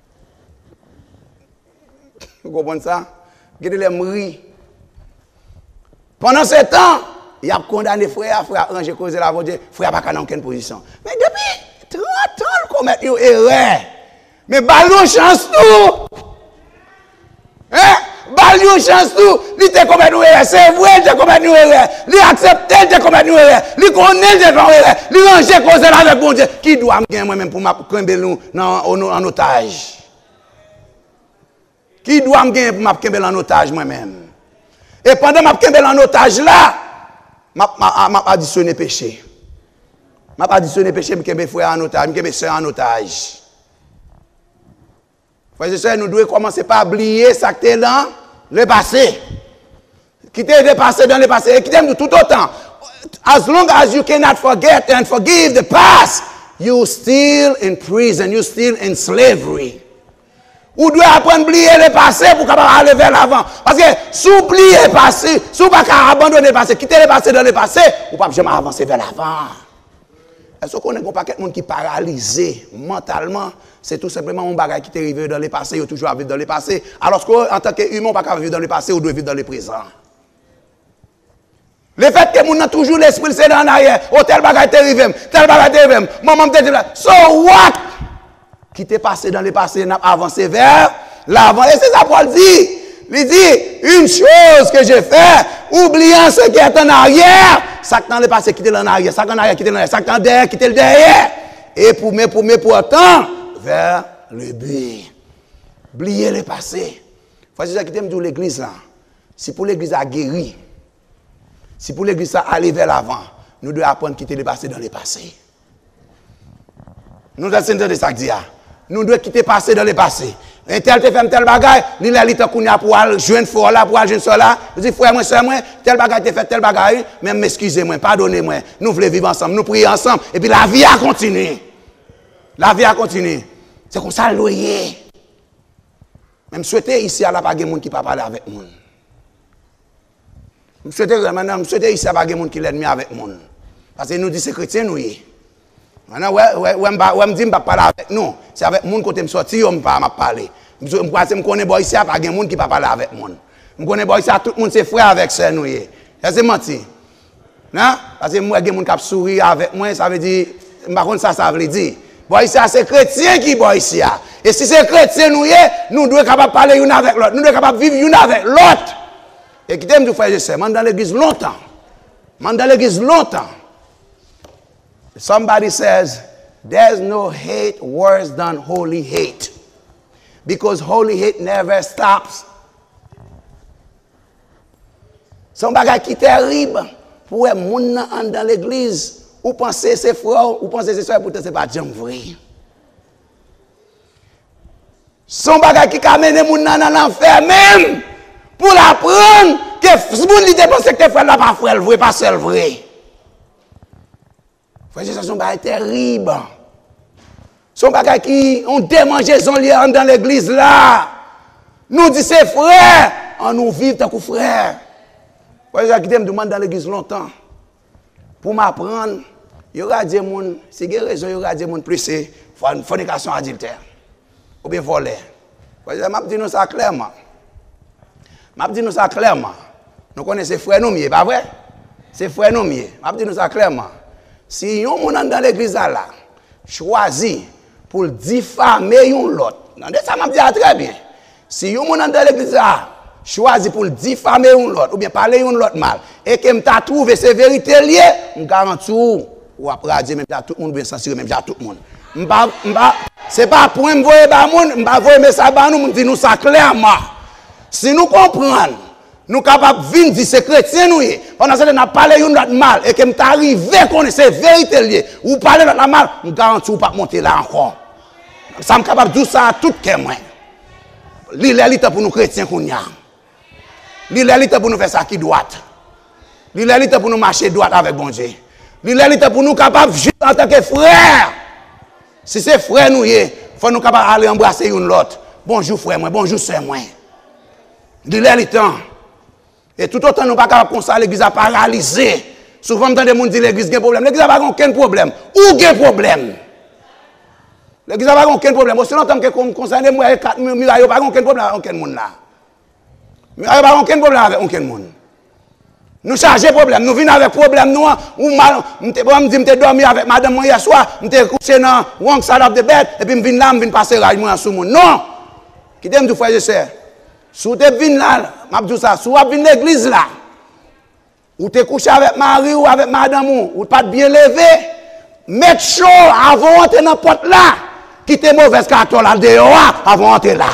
A: Vous comprenez ça? Gardez les mourir. Pendant ce temps, il a condamné frère, frère ranger cause la voix, frère pas dans aucune position. Mais depuis trente ans, il commet une erreur. Mais ballon chance tout. Hein? Ballon chance tout. Il te commet une erreur. C'est vrai, il te commet une erreur. Il accepte, il te commet une erreur. Il connaît, il te commet une erreur. Il ranger cause avec bon Dieu. Qui doit me gagner moi-même pour me nous en otage? Qui doit me gagner pour m'apprendre en otage moi-même? Et pendant que je en otage là, je additionné péché. Je additionné péché pour que mes frères en otage, pour mes soeurs en otage. Frères et sœurs, nous devons commencer par oublier ça qui est dans le passé. Qui est dépassé dans le passé. Et qui est tout autant. As long as you cannot forget and forgive the past, you still in prison, you still in slavery. Ou doit apprendre à oublier le passé pour aller vers l'avant. Parce que si vous oubliez le passé, si vous ne pouvez pas abandonner le passé, quitter le passé dans le passé, vous ne pouvez jamais avancer vers l'avant. Est-ce qu'on a un paquet de monde qui est paralysé mentalement? C'est tout simplement un bagage qui est arrivé dans le passé, il toujours à vivre dans le passé. Alors qu'en tant qu'humain, on ne peut pas vivre dans le passé, on doit vivre dans le présent. Le fait que mon a toujours l'esprit, c'est dans l'arrière. Oh, tel bagage est arrivé, tel bagage est arrivé, maman est arrivé. So what? Qui t'est passé dans le passé, n'a avancé vers l'avant. Et c'est ça Paul dit. Il dit, une chose que j'ai fait, oubliant ce qui est en arrière, ça qui dans le passé, quitter en arrière, ça qui en arrière, quitter en arrière, ça qui en derrière, quitter le derrière. Et pour me, pour me, pourtant, vers le but. Oublier le passé. Faut que ça qui t'aime de l'église là. Si pour l'église a guéri, si pour l'église a aller vers l'avant, nous devons apprendre à quitter le passé dans le passé. Nous devons entendre ça que dit. Nous devons quitter le passé dans le passé. Et tel te fait tel bagage, ni la lita kounya pour aller joindre fort là, pour aller joindre là. Je dis frère moi, soeur moi, tel bagage te fait tel bagage, même m'excusez-moi, pardonnez-moi. Nous voulons vivre ensemble, nous prions ensemble et puis la vie a continué. La vie a continué. C'est comme ça le loyer. Même souhaiter ici à la pas de monde qui pas parler avec moi. Je souhaite maintenant, je souhaite ici à pas de monde qui l'ennemi avec moi. Parce que nous disons c'est chrétien nous y. Maintenant, ouais, ouais, ouais, me dit, je ne parle pas avec nous. C'est avec les gens qui me sorti, je ne parle pas parler. Je connais boy ici, pas de monde qui ne parle avec moi. Je connais boy ici, tout le monde c'est frère avec ça nous. C'est menti. Non? Parce que moi, il y a des gens qui sourient avec moi, ça veut dire, par contre, ça, ça veut dire. Boy ici, c'est chrétien qui boy ici. Et si c'est chrétien nous, nous devons être capables de parler une avec l'autre. Nous devons être capables de vivre une avec l'autre. Et qui t'aime, tu fais, je sais, je suis dans l'église longtemps. Je suis dans l'église longtemps. Somebody says, there's no hate worse than holy hate. Because holy hate never stops. Son bagage qui est terrible pour les gens dans l'église, ou penser c'est frère, ou penser c'est soeur, pourtant c'est pas jamais vrai. Son bagage qui amène les gens dans l'enfer même, pour l'apprendre que si vous ne pensez que tes frères là pas frère vrai, pas seul vrai. Frère, c'est son bagage terrible. Son bagage qui ont démangeaison liée dans l'église là. Nous dit c'est frère, on nous vit tant que frère. Frère, qui me demande dans l'église longtemps. Pour m'apprendre, il y aura des gens, si il y a raison, il y aura des gens plus c'est fornication adultère. Ou bien voler. Frère, je dis nous ça clairement. Je dis nous ça clairement. Nous connaissons frères nous mieux, pas vrai? C'est frères nous mieux. Je dis nous ça clairement. Si yon moun dans l'église là, choisi pour diffamer yon l'autre. Ça m'a dit très bien. Si yon moun dans l'église là, choisi pour diffamer yon l'autre, ou bien parler yon l'autre mal, et que m'ta trouvé ces vérités liées, on garantit ou après dire même tout le monde bien censuré, même tout le monde. M'pa m'pa c'est pas pour m'envoyer ba moun, m'pa envoyer message ba nous, m'di nous ça clairement. Si nous comprenons, nous capables de venir dire c'est chrétien nous y. Pendant ce temps n'a parlé yon l'autre mal et que m'ta arrivé connaître ces vérités liées, ou parler l'autre mal, on garantit ou pas monter là encore. Ça me capable de dire ça à tout que moi. L'élite pour nous chrétiens qu'on y a. L'élite pour nous faire ça qui doit. L'élite pour nous marcher droit avec bon Dieu. L'élite pour nous capables de vivre en tant que frère. Si c'est frère nous y, il faut nous capables aller embrasser une l'autre. Bonjour frère moi, bonjour sœur moi. L'élite. Et tout autant nous pas capables comme ça l'église a paralysé. Souvent on entend des gens dire l'église a un problème. L'église n'a pas aucun problème. Où a un problème? L'église n'a pas aucun problème. Si longtemps que concerne moi quatre murailles, pas aucun problème avec aucun monde là. Murailles pas aucun problème avec aucun monde. Nous chargeons problème, nous venons avec problème nous ou mal, m'te bon me dit m'te dormi avec madame moi hier soir, m'te couché dans wrong side of the bed et puis me vinn là, me vinn passer rage moi sous mon. Non. Qui t'aime tout frère et sœur. Sous te vinn là, m'a dit ça, sous vinn l'église là. Ou te couché avec Marie ou avec madame ou pas bien levé, mettre chaud avant d'entrer dans porte là. Quitter mauvaise carte là dehors avant d'entrer là.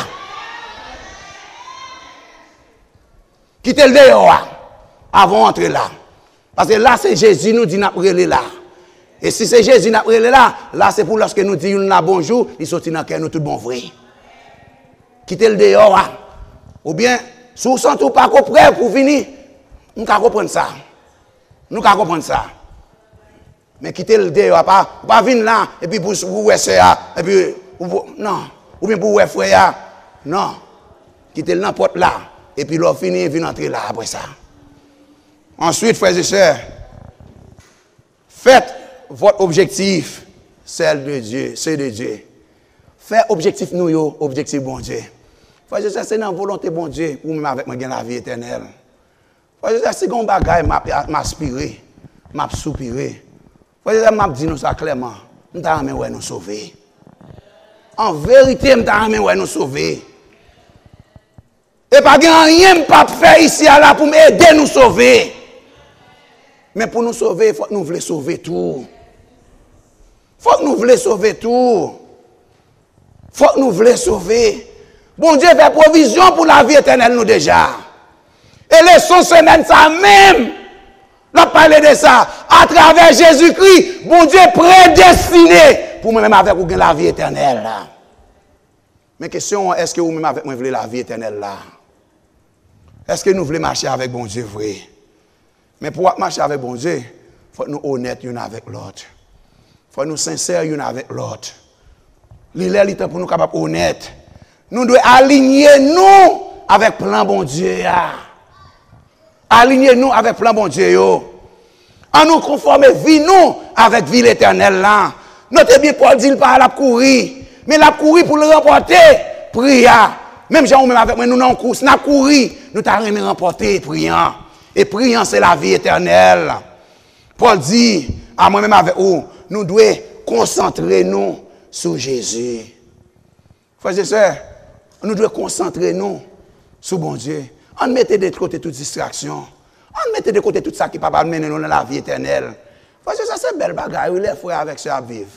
A: Quitter le dehors avant d'entrer là. Parce que là c'est Jésus nous dit n'a prélé là. Et si c'est Jésus n'a prélé là, là c'est pour lorsque nous disons là bonjour, il sortit dans cœur nous tout bon vrai. Quitter le dehors. Ou bien si vous sentez pas prêt pour venir, nous pouvons comprendre ça. Nous pouvons comprendre ça. Mais quitter le dehors, pas, pas venir là, et puis pour vous ça, et puis, non, ou bien pour vous frère, non. Quitter n'importe là, et puis l'on finit, venir entrer là après ça. Ensuite, frères et sœurs, faites votre objectif, celle de Dieu, c'est de Dieu. Faites objectif nous, yo, objectif bon Dieu. Frères et sœurs, c'est dans la volonté bon Dieu, ou même avec moi, la vie éternelle. Frères et sœurs, si on bagaille m'aspirer, m'a soupirer. Frères et sœurs, m'a dit nous ça clairement, nous t'avons ouais nous sauver. En vérité, nous t'avons ouais nous sauver. Et pas rien pas faire ici là pour m'aider nous sauver. Mais pour nous sauver, il faut que nous voulons sauver tout. Il faut que nous voulons sauver tout. Il faut que nous voulons sauver. Bon Dieu fait provision pour la vie éternelle nous déjà. Et laissons semaine ça même. La parler de ça. À travers Jésus-Christ, bon Dieu prédestiné pour moi-même avec vous la vie éternelle là. Mais question, est-ce que vous-même avec moi voulez la vie éternelle là? Est-ce que nous voulons marcher avec bon Dieu vrai? Mais pour marcher avec bon Dieu, il faut que nous honnêtes l'un avec l'autre. Il faut que nous sincères l'un avec l'autre. L'île est pour nous capables honnêtes. Nous devons aligner nous avec plan bon Dieu. Aligner nous avec plan bon Dieu. En nous conformer vie nous avec vie éternelle là. Notez bien Paul dit il pas la courir, mais la courir pour le remporter prière. Même gens même avec moi, nous n'avons course, nous avons couru, nous avons remporté priant. Et priant, c'est la vie éternelle. Paul dit, à moi-même avec vous, nous devons concentrer nous sur Jésus. Frères et sœurs, nous devons concentrer nous sur bon Dieu. On mettait de côté toute distraction. On mettait de côté tout ça qui ne peut pas mener nous dans la vie éternelle. Frères et sœurs, c'est belle bagaille, les frères avec ça à vivre.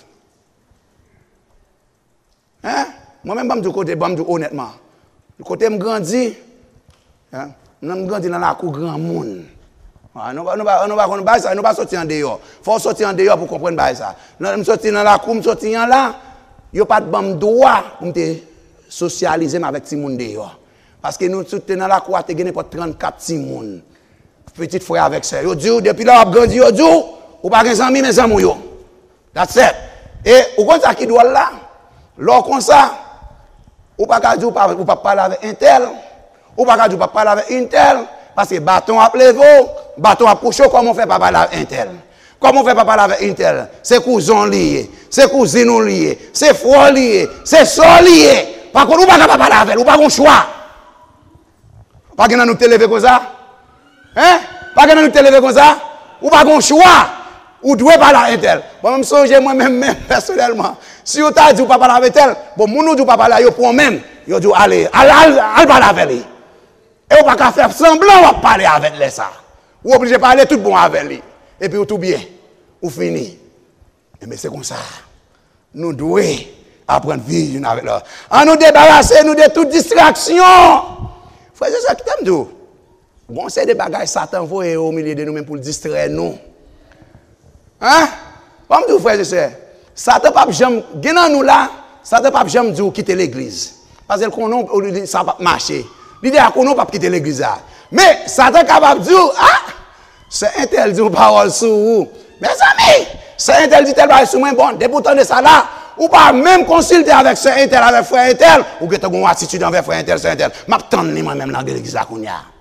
A: Hein? Moi-même, je me dis côté, je me dis honnêtement. Le côté me grandit, hein? Je me grandis dans la cour grand monde. Nous ne pouvons pas sortir en dehors. Il faut sortir en dehors pour comprendre ça. Je sortir dans la cour, je sortir là, il n'y a pas de bon droit pour socialiser avec tout le monde dehors. Parce que nous sommes dans la cour, nous avons trente-quatre personnes. Petit frère avec ça. Yo dit, depuis là, on a grandi, yo dit, ou pas de amis, mes amis. That's it. Et au contraire, qui doit là, là, comme ça, ou pas qu'à dire, ou pas parler avec un tel, ou pas qu'à dire, ou pas parler avec un tel, parce que bâton à levé, bâton à coucher, comment on fait pas parler avec un tel? Comment on fait pas parler avec un tel? C'est cousin lié, c'est cousine lié, c'est frère lié, c'est soeur lié. Par contre, ou pas parler avec elle, ou pas qu'on choix. Pas qu'on a nous télévé comme ça? Hein? Pas qu'on a nous télévé comme ça? Ou pas qu'on choix? Ou doit parler avec elle? Bon, même songe moi-même, personnellement. Si vous t'avez dit ou pas parler avec elle, bon, mon nous dit pas parler avec pour même, vous dit, allez, allez, allez parler avec elle. Et vous pas faire semblant de parler avec elle ça. Vous obligez de parler tout bon avec elle. Et puis, tout bien. Vous fini. Mais c'est comme ça. Nous devons apprendre à vivre avec l'autre. En nous débarrasser, nous de toute distraction. Frère, c'est ça qui t'aime dit. Bon, c'est des bagages Satan envoie au milieu de nous-mêmes pour distraire nous. Hein? Comme vous, frère et sœurs, Satan pas jamais, gagnant nous là, Satan pas jamais dit quitter l'église. Parce que qu'on ça va marcher. L'idée qu'on n'a pas quitter l'église là. Mais Satan capable de dire, ah, c'est un tel dit une parole sur vous. Mes amis, c'est un tel dit tel parole sur moi, bon, débutant de ça là, ou pas même consulter avec ce un tel, avec frère un tel, ou que tu as une attitude envers frère un tel, c'est un tel. M'attends moi-même dans l'église là qu'on y a.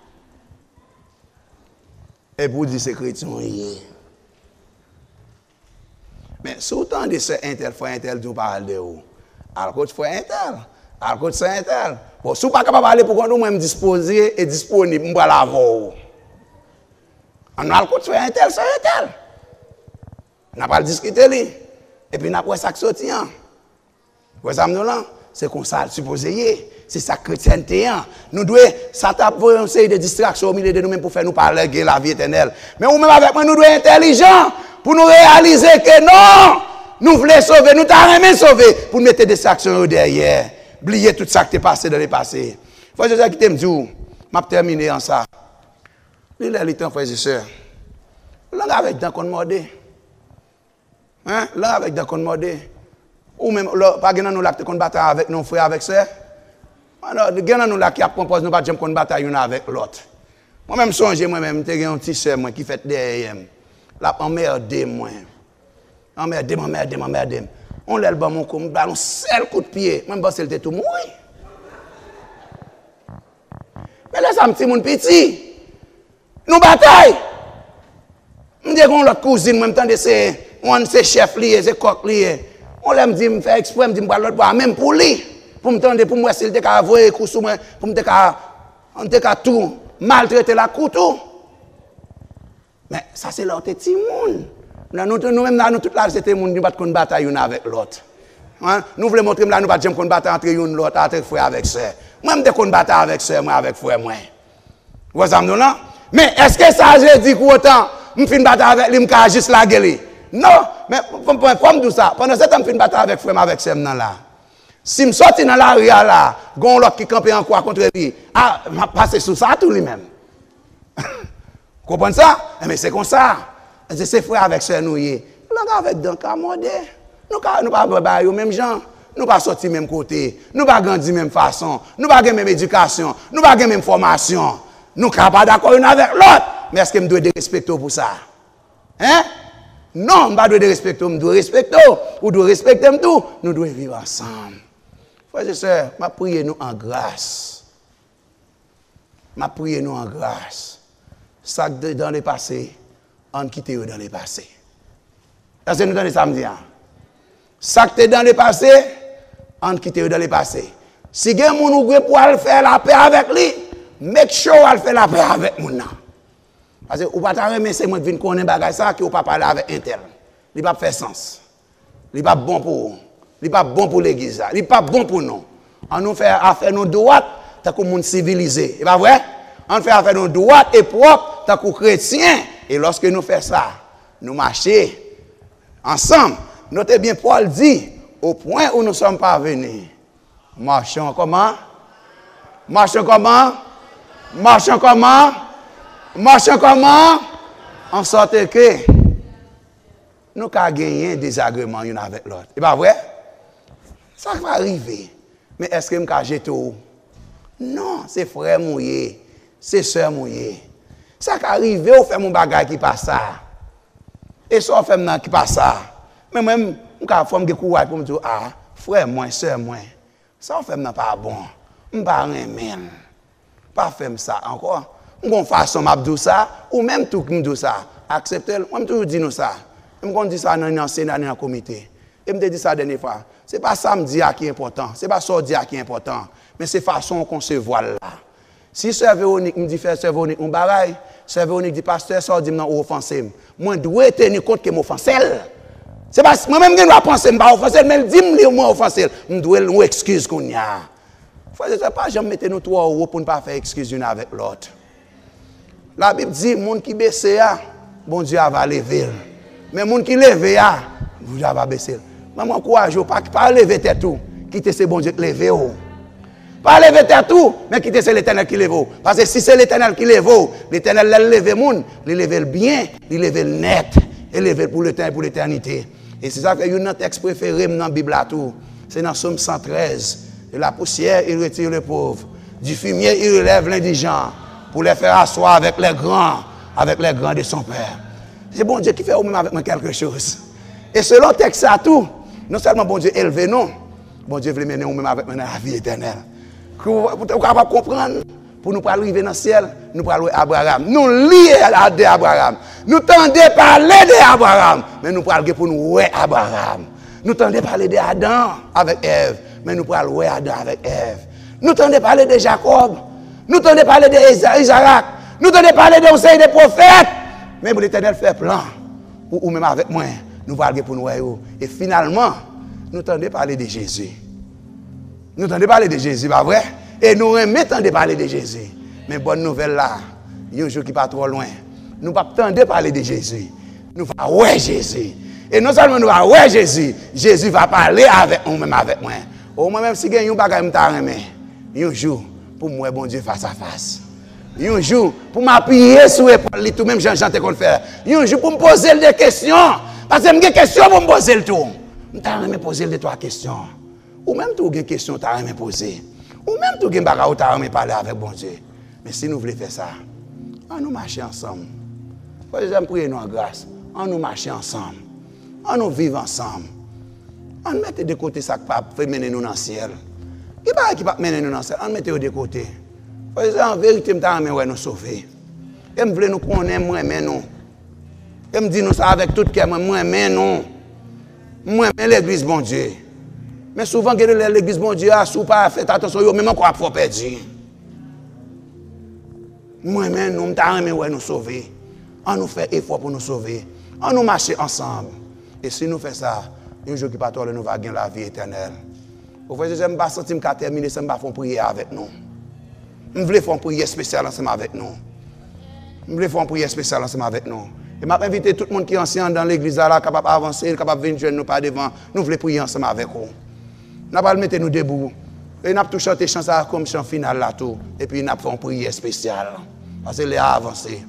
A: Et pour dire c'est chrétien, mais surtout de ce un tel, frère un tel, tu parles de où? Alors, coach frère un tel, alors coach c'est un tel. Bon, si vous pas capable d'aller pour qu'on nous même disposer et disponible, on va la voir. On a le coach frère un tel, c'est un tel. On n'a pas discuté lui. Et puis on a pas ça qui sortit. Vous savez, c'est comme ça supposé. C'est ça chrétienté. Nous devons, ça t'a pour une série de distractions au milieu de nous-mêmes pour faire nous parler de la vie éternelle. Mais nous-mêmes avec moi, nous devons être intelligents pour nous réaliser que non, nous voulons sauver, nous t'avons aimé sauver pour mettre des distractions derrière. Oublier tout ça qui est passé dans le passé. Frères et sœurs, qui t'aime dire, je vais terminer en ça. Il est le temps, frères et sœurs. Là, avec dans qu'on modé. Hein? Là, avec dans qu'on modé. Ou même, là, pas nous là, qu'on bataille avec nos frères, avec sœurs. Alors, il y a nous là qui propose nous pas de qu'on bataille une avec l'autre. Moi-même, songe, moi-même, j'ai un petit sœur qui fait derrière. Là, emmerdé, moi. Emmerdé, emmerdé, emmerdé. On l'a le bon coup, on un seul coup de pied. Même si elle était tout mourir. Mais là, ça me dit mon petit. Nous bataille. Je dis qu'on l'autre cousine, même temps de c'est c'est chef lié, c'est coq lié. On l'aime dit me faire exprès, me dit me l'autre boire même pour lui. Pour me tendre pour moi s'il était qu'à voir coup sur moi, pour me te qu'à on te qu'à tout maltraiter la couteau. Mais ça c'est l'autre petit monde. Nous, nous-mêmes, là, nous, toute la c'était monde, nous ne pouvons pas bataille une avec l'autre. Hein? Nous voulons montrer que nous ne pouvons pas bataille entre une et l'autre, entre frère avec sœur. Moi, je ne bataille avec sœur, moi, avec frère, moi. Vous voyez ça, mais est-ce que ça, je dis qu'autant, je fais une bataille avec lui, je suis juste la gueule? Non, mais faut me dire ça. Pendant ce temps, je fais une bataille avec frère, avec sœur, là. Si je sors dans la rue, là, il y a l'autre qui campe en quoi contre lui, ah, je vais passer sur ça tout lui-même. Vous comprenez ça? Mais c'est comme ça. C'est frère avec sœur nous y. Là avec donc à modé. Nous nous pas ba yo même gens. Nous pas sortir même côté. Nous pas grandir même façon. Nous pas même éducation. Nous pas même formation. Nous pas d'accord une avec l'autre. Mais est-ce que me doit de respecter pour ça? Hein? Non, pas de respecter, me doit respecter ou doit respecter tout. Nous devons vivre ensemble. Frères et sœurs, m'a prier nous en grâce. M'a prier nous en grâce. Ça dans le passé. On quitte dans le passé. Est-ce que nous donnons samedi? Ça qui est dans le passé, on quitte dans le passé. Si gen moun ou gwe pour faire la paix avec lui, make sure al faire la paix avec moun nan. Parce que ou pas ta remen c'est moi qui vinn connait bagay ça qui ou pas parler avec un tel. Il pas faire sens. Il pas bon pour il pas bon pour l'église, il pas bon pour nous. On nous fait affaire nous droite tant que monde civilisé. C'est pas vrai? On fait affaire nous droite et propre tant que chrétien et lorsque nous faisons ça, nous marchons ensemble. Notez bien Paul dit au point où nous sommes parvenus. Marchons comment? Marchons comment? Marchons comment? Marchons comment? En sorte que nous avons gagné des agréments l'un avec l'autre. C'est pas vrai? Ça va arriver. Mais est-ce que je vais jeter tout? Non, c'est frère mouillé. C'est soeur mouillé. Ça va arriver, on fait mon bagage qui passe ça. Et ça, on fait mon qui passe ça. Mais même, je vais faire des courage pour me dire, ah, frère moi, soeur moi. Ça, on fait mon pas bon. Je ne vais pas rien. Pas faire ça encore. Je vais faire ça, je ça. Ou même tout que je ça. Acceptez-le. Moi, je toujours dis nous ça. Je me dis ça dans un sénat, dans un comité. Et je me dis ça la dernière fois. Ce n'est pas samedi qui est important. Ce n'est pas samedi qui est important. Mais c'est la façon qu'on se voit là. Si Sœur Véronique me dit faire Sœur Véronique un bagaille, Sœur Véronique dit pasteur, ça dit non offensé. Moi je dois tenir compte que m'offensé. C'est pas moi même je dois penser me pas offensé, mais dit me moi offensé. Je dois une excuse qu'on y a. Faut c'est pas jamais mettre nous trois euros pour ne pas faire excuse une avec l'autre. La Bible dit monde qui baisse a, bon Dieu va lever. Mais monde qui lève a, bon Dieu va baisser. Maman encourage pas pas lever tête tout, quitter ce bon Dieu lever oh. Pas lever tête tout, mais quitter c'est l'Éternel qui lève. Parce que si c'est l'Éternel qui lève, l'Éternel lève le monde, il lève le bien, il lève le net, il lève pour le temps et pour l'éternité. Et c'est ça que un texte préféré dans la Bible à tout. C'est dans Somme cent treize. De la poussière, il retire le pauvre. Du fumier, il relève l'indigent pour les faire asseoir avec les grands, avec les grands de son Père. C'est bon Dieu qui fait au même avec moi quelque chose. Et selon le texte à tout, non seulement bon Dieu élevé, non, bon Dieu veut mener au même avec moi dans la vie éternelle. Pour nous comprendre, pour nous arriver dans le ciel, nous parlons d'Abraham. Nous lions à d'Abraham. Nous tendons parler d'Abraham, mais nous parlons pour nous ouais Abraham. Nous tendons parler d'Adam avec Ève, mais nous parlons ouais Adam avec Ève. Nous tendons parler de Jacob, nous tendons parler d'Isaac, nous tendons parler de Osée des prophètes, mais pour l'Éternel fait plan, ou même avec moi, nous parlons pour nous ouais. Et finalement, nous tendons parler de Jésus. Nous entendons parler de Jésus, pas vrai? Et nous remettons parler de Jésus. Mais bonne nouvelle là, il y a un jour qui pas trop loin. Nous ne pouvons pas entendre parler de Jésus. Nous allons ouais Jésus. Et non seulement nous allons ouais Jésus, Jésus va parler avec nous, même avec moi. Au moins même si il y a un bagage qui un jour, pour moi, bon Dieu, face à face. Un jour, pour m'appuyer sur l'épaule, tout même Jean-Jean te faire. Un jour, pour me poser des questions. Parce que j'ai des questions pour me poser le tout. Je vais poser les trois questions. Ou même tu as des questions que tu as poser. Ou même tu as des choses que tu as parler avec bon Dieu. Mais si nous voulons faire ça, on nous marcher ensemble. Par exemple, priez nous en grâce. On nous marcher ensemble. On nous vivre ensemble. On mette de côté ça qui peut mener nous dans le ciel. Qui va qui peut mener nous dans le ciel? On mette de côté. Par exemple, en vérité, je veux nous sauver. Et je veux nous connaître, moi, mais nous. Et je dis nous ça avec tout cœur, moi, mais nous. Moi, mais l'église, bon Dieu. Mais souvent, l'église, bon Dieu, a sous pas fait attention, même encore faut perdu. Moi-même, nous avons nous sauver. On nous fait effort pour nous sauver. On nous marche ensemble. Et si nous faisons ça, un jour qui pas trop, nous va gagner la vie éternelle. Vous voyez, je ne vais pas sentir qu'à terminer, je ne vais pas faire prier avec nous. Je veux faire une prière spéciale ensemble avec nous. Je veux faire une prière spéciale ensemble avec nous. Et je vais inviter tout le monde qui est ancien dans l'église, là, capable d'avancer, capable de venir joindre nous par devant. Nous voulons prier ensemble avec vous. Nous allons mettre nous debout. Et nous allons tout chanter chant ça comme chant final là tout. Et puis nous allons faire une prière spéciale. Parce que les a avancé.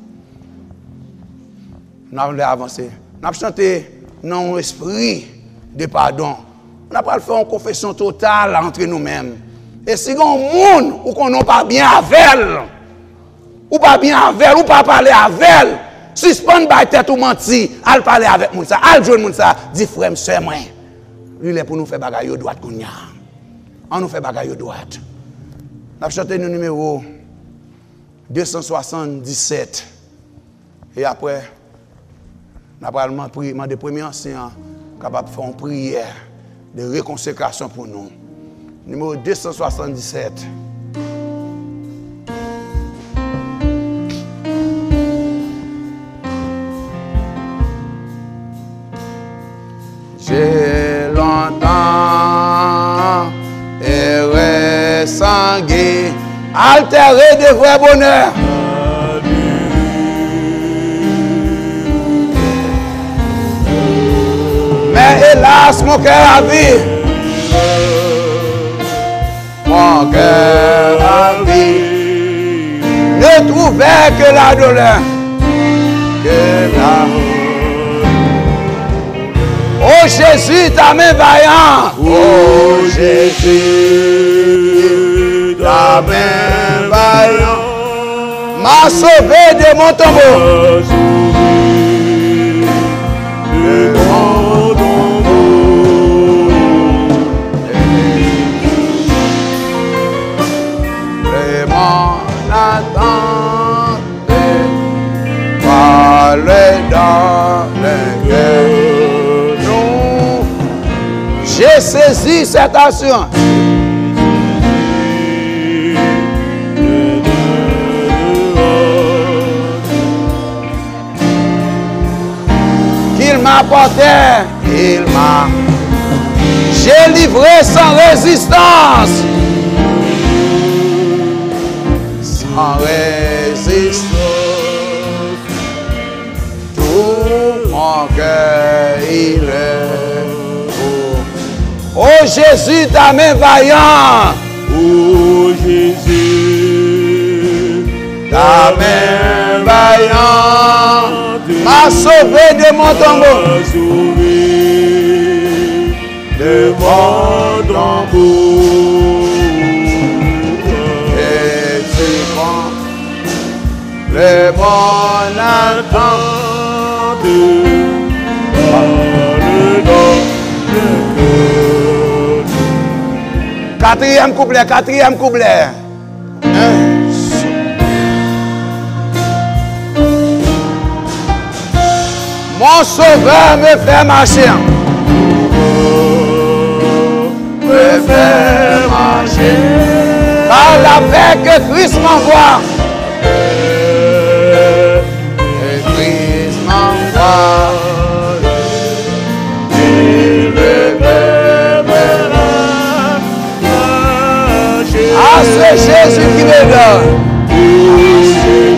A: Nous allons avancer. Nous allons chanter dans l'esprit de pardon. Nous allons faire une confession totale entre nous-mêmes. Et si on monde ou qu'on n'a pas bien avec elle, ou pas bien avec elle, ou pas parler avec elle, suspend by tête ou menti, al parler avec moun ça, al joindre moun ça, dit frère, soeur moi. Lui est pour nous faire bagaille droite qu'on y a. On nous fait bagaille droite. Nous avons chanté le numéro deux cent soixante-dix-sept. Et après, nous avons demandé premier ancien capable de faire une prière de réconsécration pour nous. numéro deux cent soixante-dix-sept. J'ai longtemps erré sangué, altéré de vrai bonheur. Mais hélas, mon cœur a vu. Mon cœur a vu. Ne trouvait que la douleur. Que la Oh Jésus, ta main vaillante. Oh Jésus, ta main vaillante m'a sauvé de mon tombeau. De mon tombeau. Vraiment l'attente par les dans le cœur. J'ai saisi cette assurance. Qu'il m'apportait, il m'a. J'ai livré sans résistance. Sans résistance. Tout mon cœur, il est. Oh Jésus, ta main vaillante. Oh Jésus, ta main vaillante m'a sauvé de mon tombeau. De mon tombeau. Et tu prends le bon attente. Quatrième couplet, quatrième couplet. Un. Mon sauveur me fait marcher. Me fait marcher. Par la paix que Christ m'envoie. Que Christ m'envoie. Ah, c'est Jésus qui me donne. C'est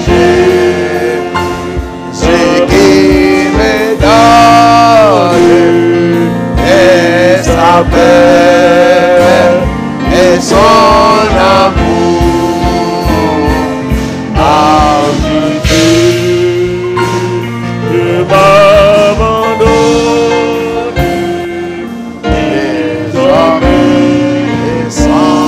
A: Jésus qui me donne. Et sa paix et son amour. Ah, Jésus, je m'abandonne. Désormais, sans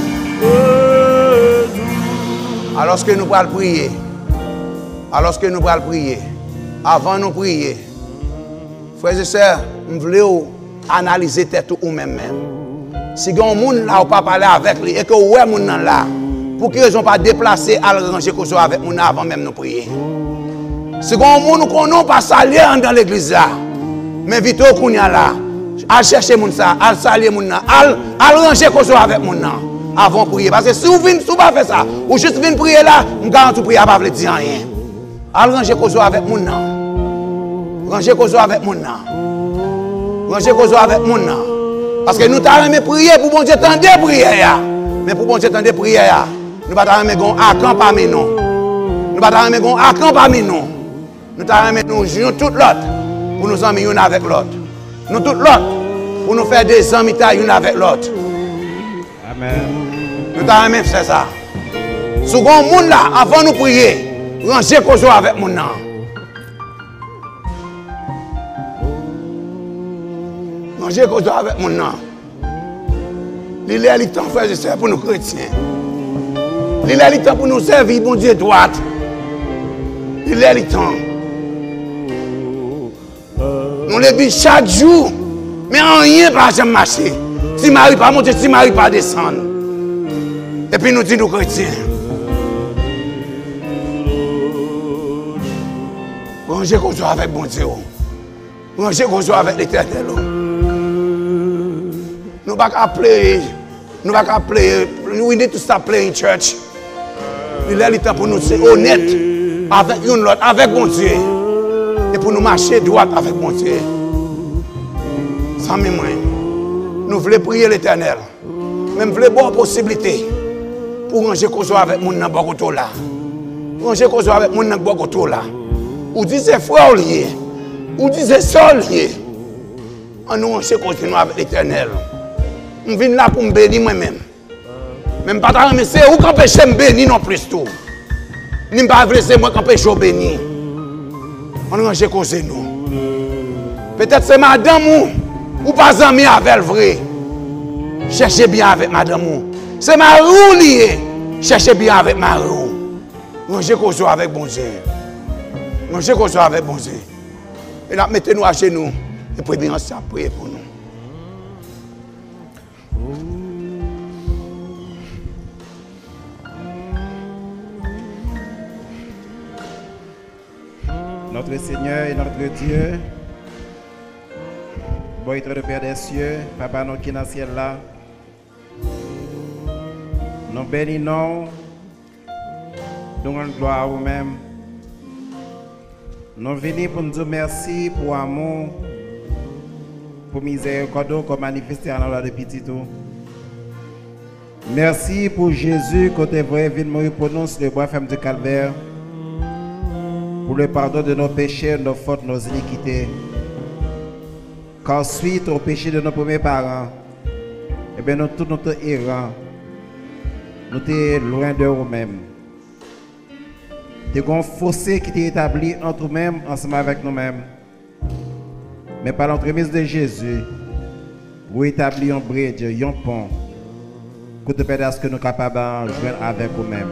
A: alors que nous allons prier, alors que nous allons prier, avant de prier, frères et sœurs, nous voulons analyser tête ou même. Si vous avez un monde là, vous pas parler avec lui, et que vous avez un monde là, pour qu'ils ne soient pas déplacés à ranger avec nous avant même de prier. Si vous avez un monde qu'on n'a pas salué dans l'église là, mais vite au là, à chercher moun ça, à saluer moun là, à ranger avec moun là. Avant de prier. Parce que si vous venez, si vous ne faites pas ça, ou juste venez prier là, je garantis que vous ne pouvez pas dire rien. Allez ranger cause avec mon nom. Ranger cause avec mon nom. Ranger cause avec mon nom. Parce que nous avons prier pour bon Dieu tendre prière. Mais pour bon Dieu tendre prière, nous ne pouvons pas mettre un camp parmi nous. Nous ne pouvons pas mettre un camp parmi nous. Nous devons mettre nous jouons tout l'autre pour nous amis l'un avec l'autre. Nous tout l'autre pour nous faire des amis l'un avec l'autre. Amen. Nous avons même fait ça. Second monde là, avant de nous prier, ranger cause avec mon nom. Ranger cause avec mon nom. Il est le temps, frères et sœurs, pour nous chrétiens. Il est le temps pour nous servir, bon Dieu, droite. Il est le temps. Nous le vivons chaque jour, mais en rien ne va jamais marcher. Si Marie pas monter, si Marie pas descendre. Et puis nous disons nous chrétiens. Ranger qu'on soit avec bon Dieu. Ranger qu'on soit avec l'éternel. Nous ne pouvons pas pleurer Nous ne pouvons pas play. We need to stop playing church. Il est le temps pour nous ser honnêtes avec une l'autre, avec mon Dieu. Et pour nous marcher droit avec mon Dieu. Sans mes moyens. Nous voulons prier l'Éternel. Même voulons bonne possibilité pour ranger cause avec mon nan Bogoto là. Ranger cause avec mon nan Bogoto là. Ou disait frère lié. Ou disait soeur lié. On nous ranger cause nous avec l'Éternel. Je viens là pour me bénir moi-même. Même pas tant mais c'est où qu'on peut me bénir non plus tout. Ni pas vrai c'est moi qu'on peut je bénir. On ranger cause nous. Peut-être c'est madame ou ou pas ami avec le vrai. Cherchez bien avec madame. C'est Marou lié. Cherchez bien avec Marou. Mangez qu'on soit avec bon Dieu. Mangez qu'on soit avec bon Dieu. Et là, mettez-nous à genoux. Et puis bien ça, priez pour nous.
B: Notre Seigneur et notre Dieu, bon être le Père des cieux, Papa nous qui est dans le ciel là, nous bénissons, nous rendons gloire à vous-même. Nous venons pour nous dire merci pour l'amour, pour la miséricorde qu'on manifeste dans la de petit tout. Merci pour Jésus qui est vrai venu mourir pour nous sur le bois ferme du calvaire, pour le pardon de nos péchés, nos fautes, nos iniquités. Car suite au péché de nos premiers parents, eh bien, nous tous notre errants, nous sommes loin de nous-mêmes. Nous avons un fossé qui est établi entre nous-mêmes, ensemble avec nous-mêmes. Mais par l'entremise de Jésus, vous établissez un bridge, un pont, pour te permettre que nous sommes capables de joindre avec vous-mêmes.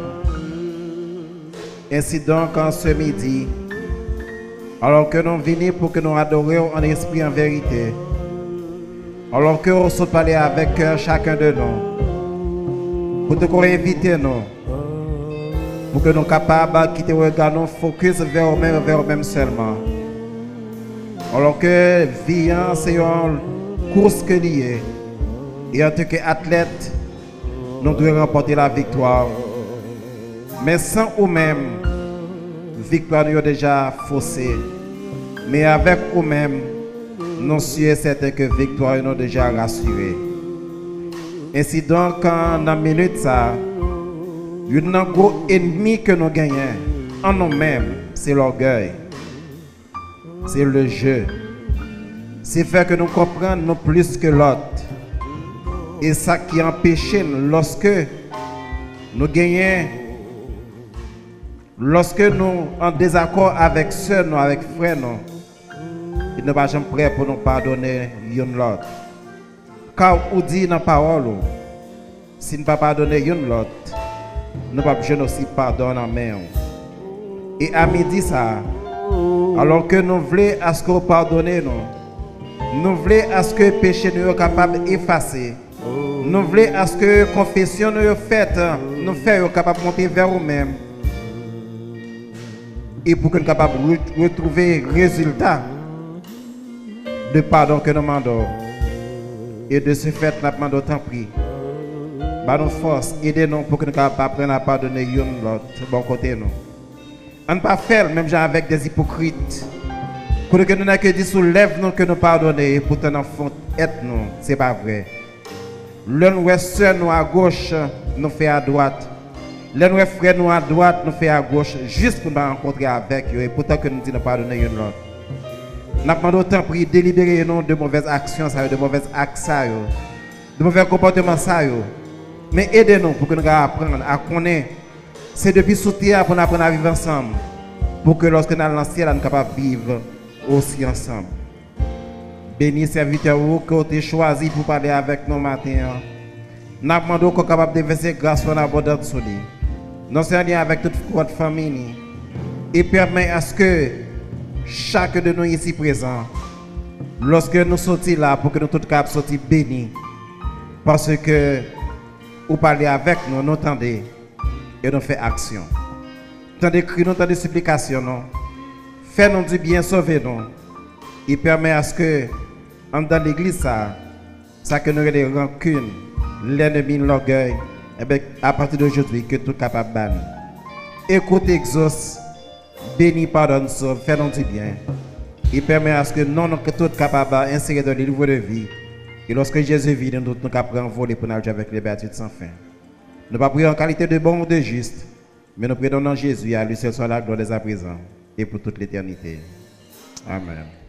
B: Ainsi donc, en ce midi, alors que nous venons pour que nous adorions en esprit et en vérité, alors que nous sommes parlés avec chacun de nous, pour te inviter nous, pour que nous soyons capables de quitter le regard, nous focus vers nous-mêmes, vers nous-mêmes seulement. Alors que vivant, c'est une course que liée, et en tant qu'athlète, nous devons remporter la victoire. Mais sans nous-mêmes, victoire nous a déjà faussée. Mais avec nous-mêmes, nous sommes certains que victoire nous a déjà rassurée. Ainsi donc, dans la minute, ça, un gros ennemi que nous gagnons en nous-mêmes, c'est l'orgueil. C'est le jeu. C'est faire que nous comprenions nous plus que l'autre. Et ça qui empêche lorsque nous gagnons. Lorsque nous sommes en désaccord avec ceux, nous, avec frères, nous, ils ne sont jamais prêts pour nous pardonner l'un l'autre. Car on dit dans la parole, si nous ne pouvons pas pardonner l'un l'autre, nous ne pouvons pas aussi pardonner en main. Et à midi, ça, alors que nous voulons à ce que vous pardonnez, nous, nous voulons à ce que le péché nous soit capable d'effacer. Nous voulons à ce que la confession nous faite, nous fasse capable de monter vers nous-mêmes. Et pour que nous soyons capables de retrouver le résultat de pardon que nous demandons. Et de ce fait, nous demandons tant pis. Par nos forces, aidez-nous pour que nous soyons capables d'apprendre à pardonner l'autre, bon côté nous. On ne peut pas faire, même avec des hypocrites. Pour que nous n'ayons que dit sous lèvres nous que nous pardonnons, et pourtant nous font être nous. Ce n'est pas vrai. L'un ou seul nous à gauche, nous fait à droite. Les nous frères nous à droite, nous fait à gauche, juste pour nous rencontrer avec eux, et pourtant que nous disons pardonner une l'autre. Nous demandons autant pour délibérer nous de mauvaises actions, de mauvaises actes, de mauvais comportements. Mais aidez-nous pour que nous apprenions à connaître. C'est depuis soutien pour nous apprendre à vivre ensemble. Pour que lorsque nous allons dans le ciel, nous sommes capables de vivre aussi ensemble. Béni serviteur que vous avez choisi pour parler avec nous matin. Nous demandons qu'on soit capable de verser grâce en abondance sur lui. Nous sommes liés avec toute votre famille. Et permet à ce que chacun de nous ici présent, lorsque nous sortons là, pour que nous tous capables de sortir bénis. Parce que vous parlez avec nous, nous entendez et nous faisons action. Tant de cris, nous tant de supplications, nous. Fais-nous du bien, sauvez-nous. Il permet à ce que, dans l'église, ça, ça que nous ayons des rancunes, l'ennemi, l'orgueil, eh bien, à partir d'aujourd'hui, que tout capable banni. Écoute, exauce, bénis, pardonne, sauve, fais-nous du bien. Il permet à ce que nous, que tout capable d'insérer dans le livre de vie. Et lorsque Jésus vit, nous nous capable voler pour nous avec les béatitudes sans fin. Nous ne pas prier en qualité de bon ou de juste, mais nous prions dans Jésus, à lui seul soit la gloire dès à présent et pour toute l'éternité. Amen.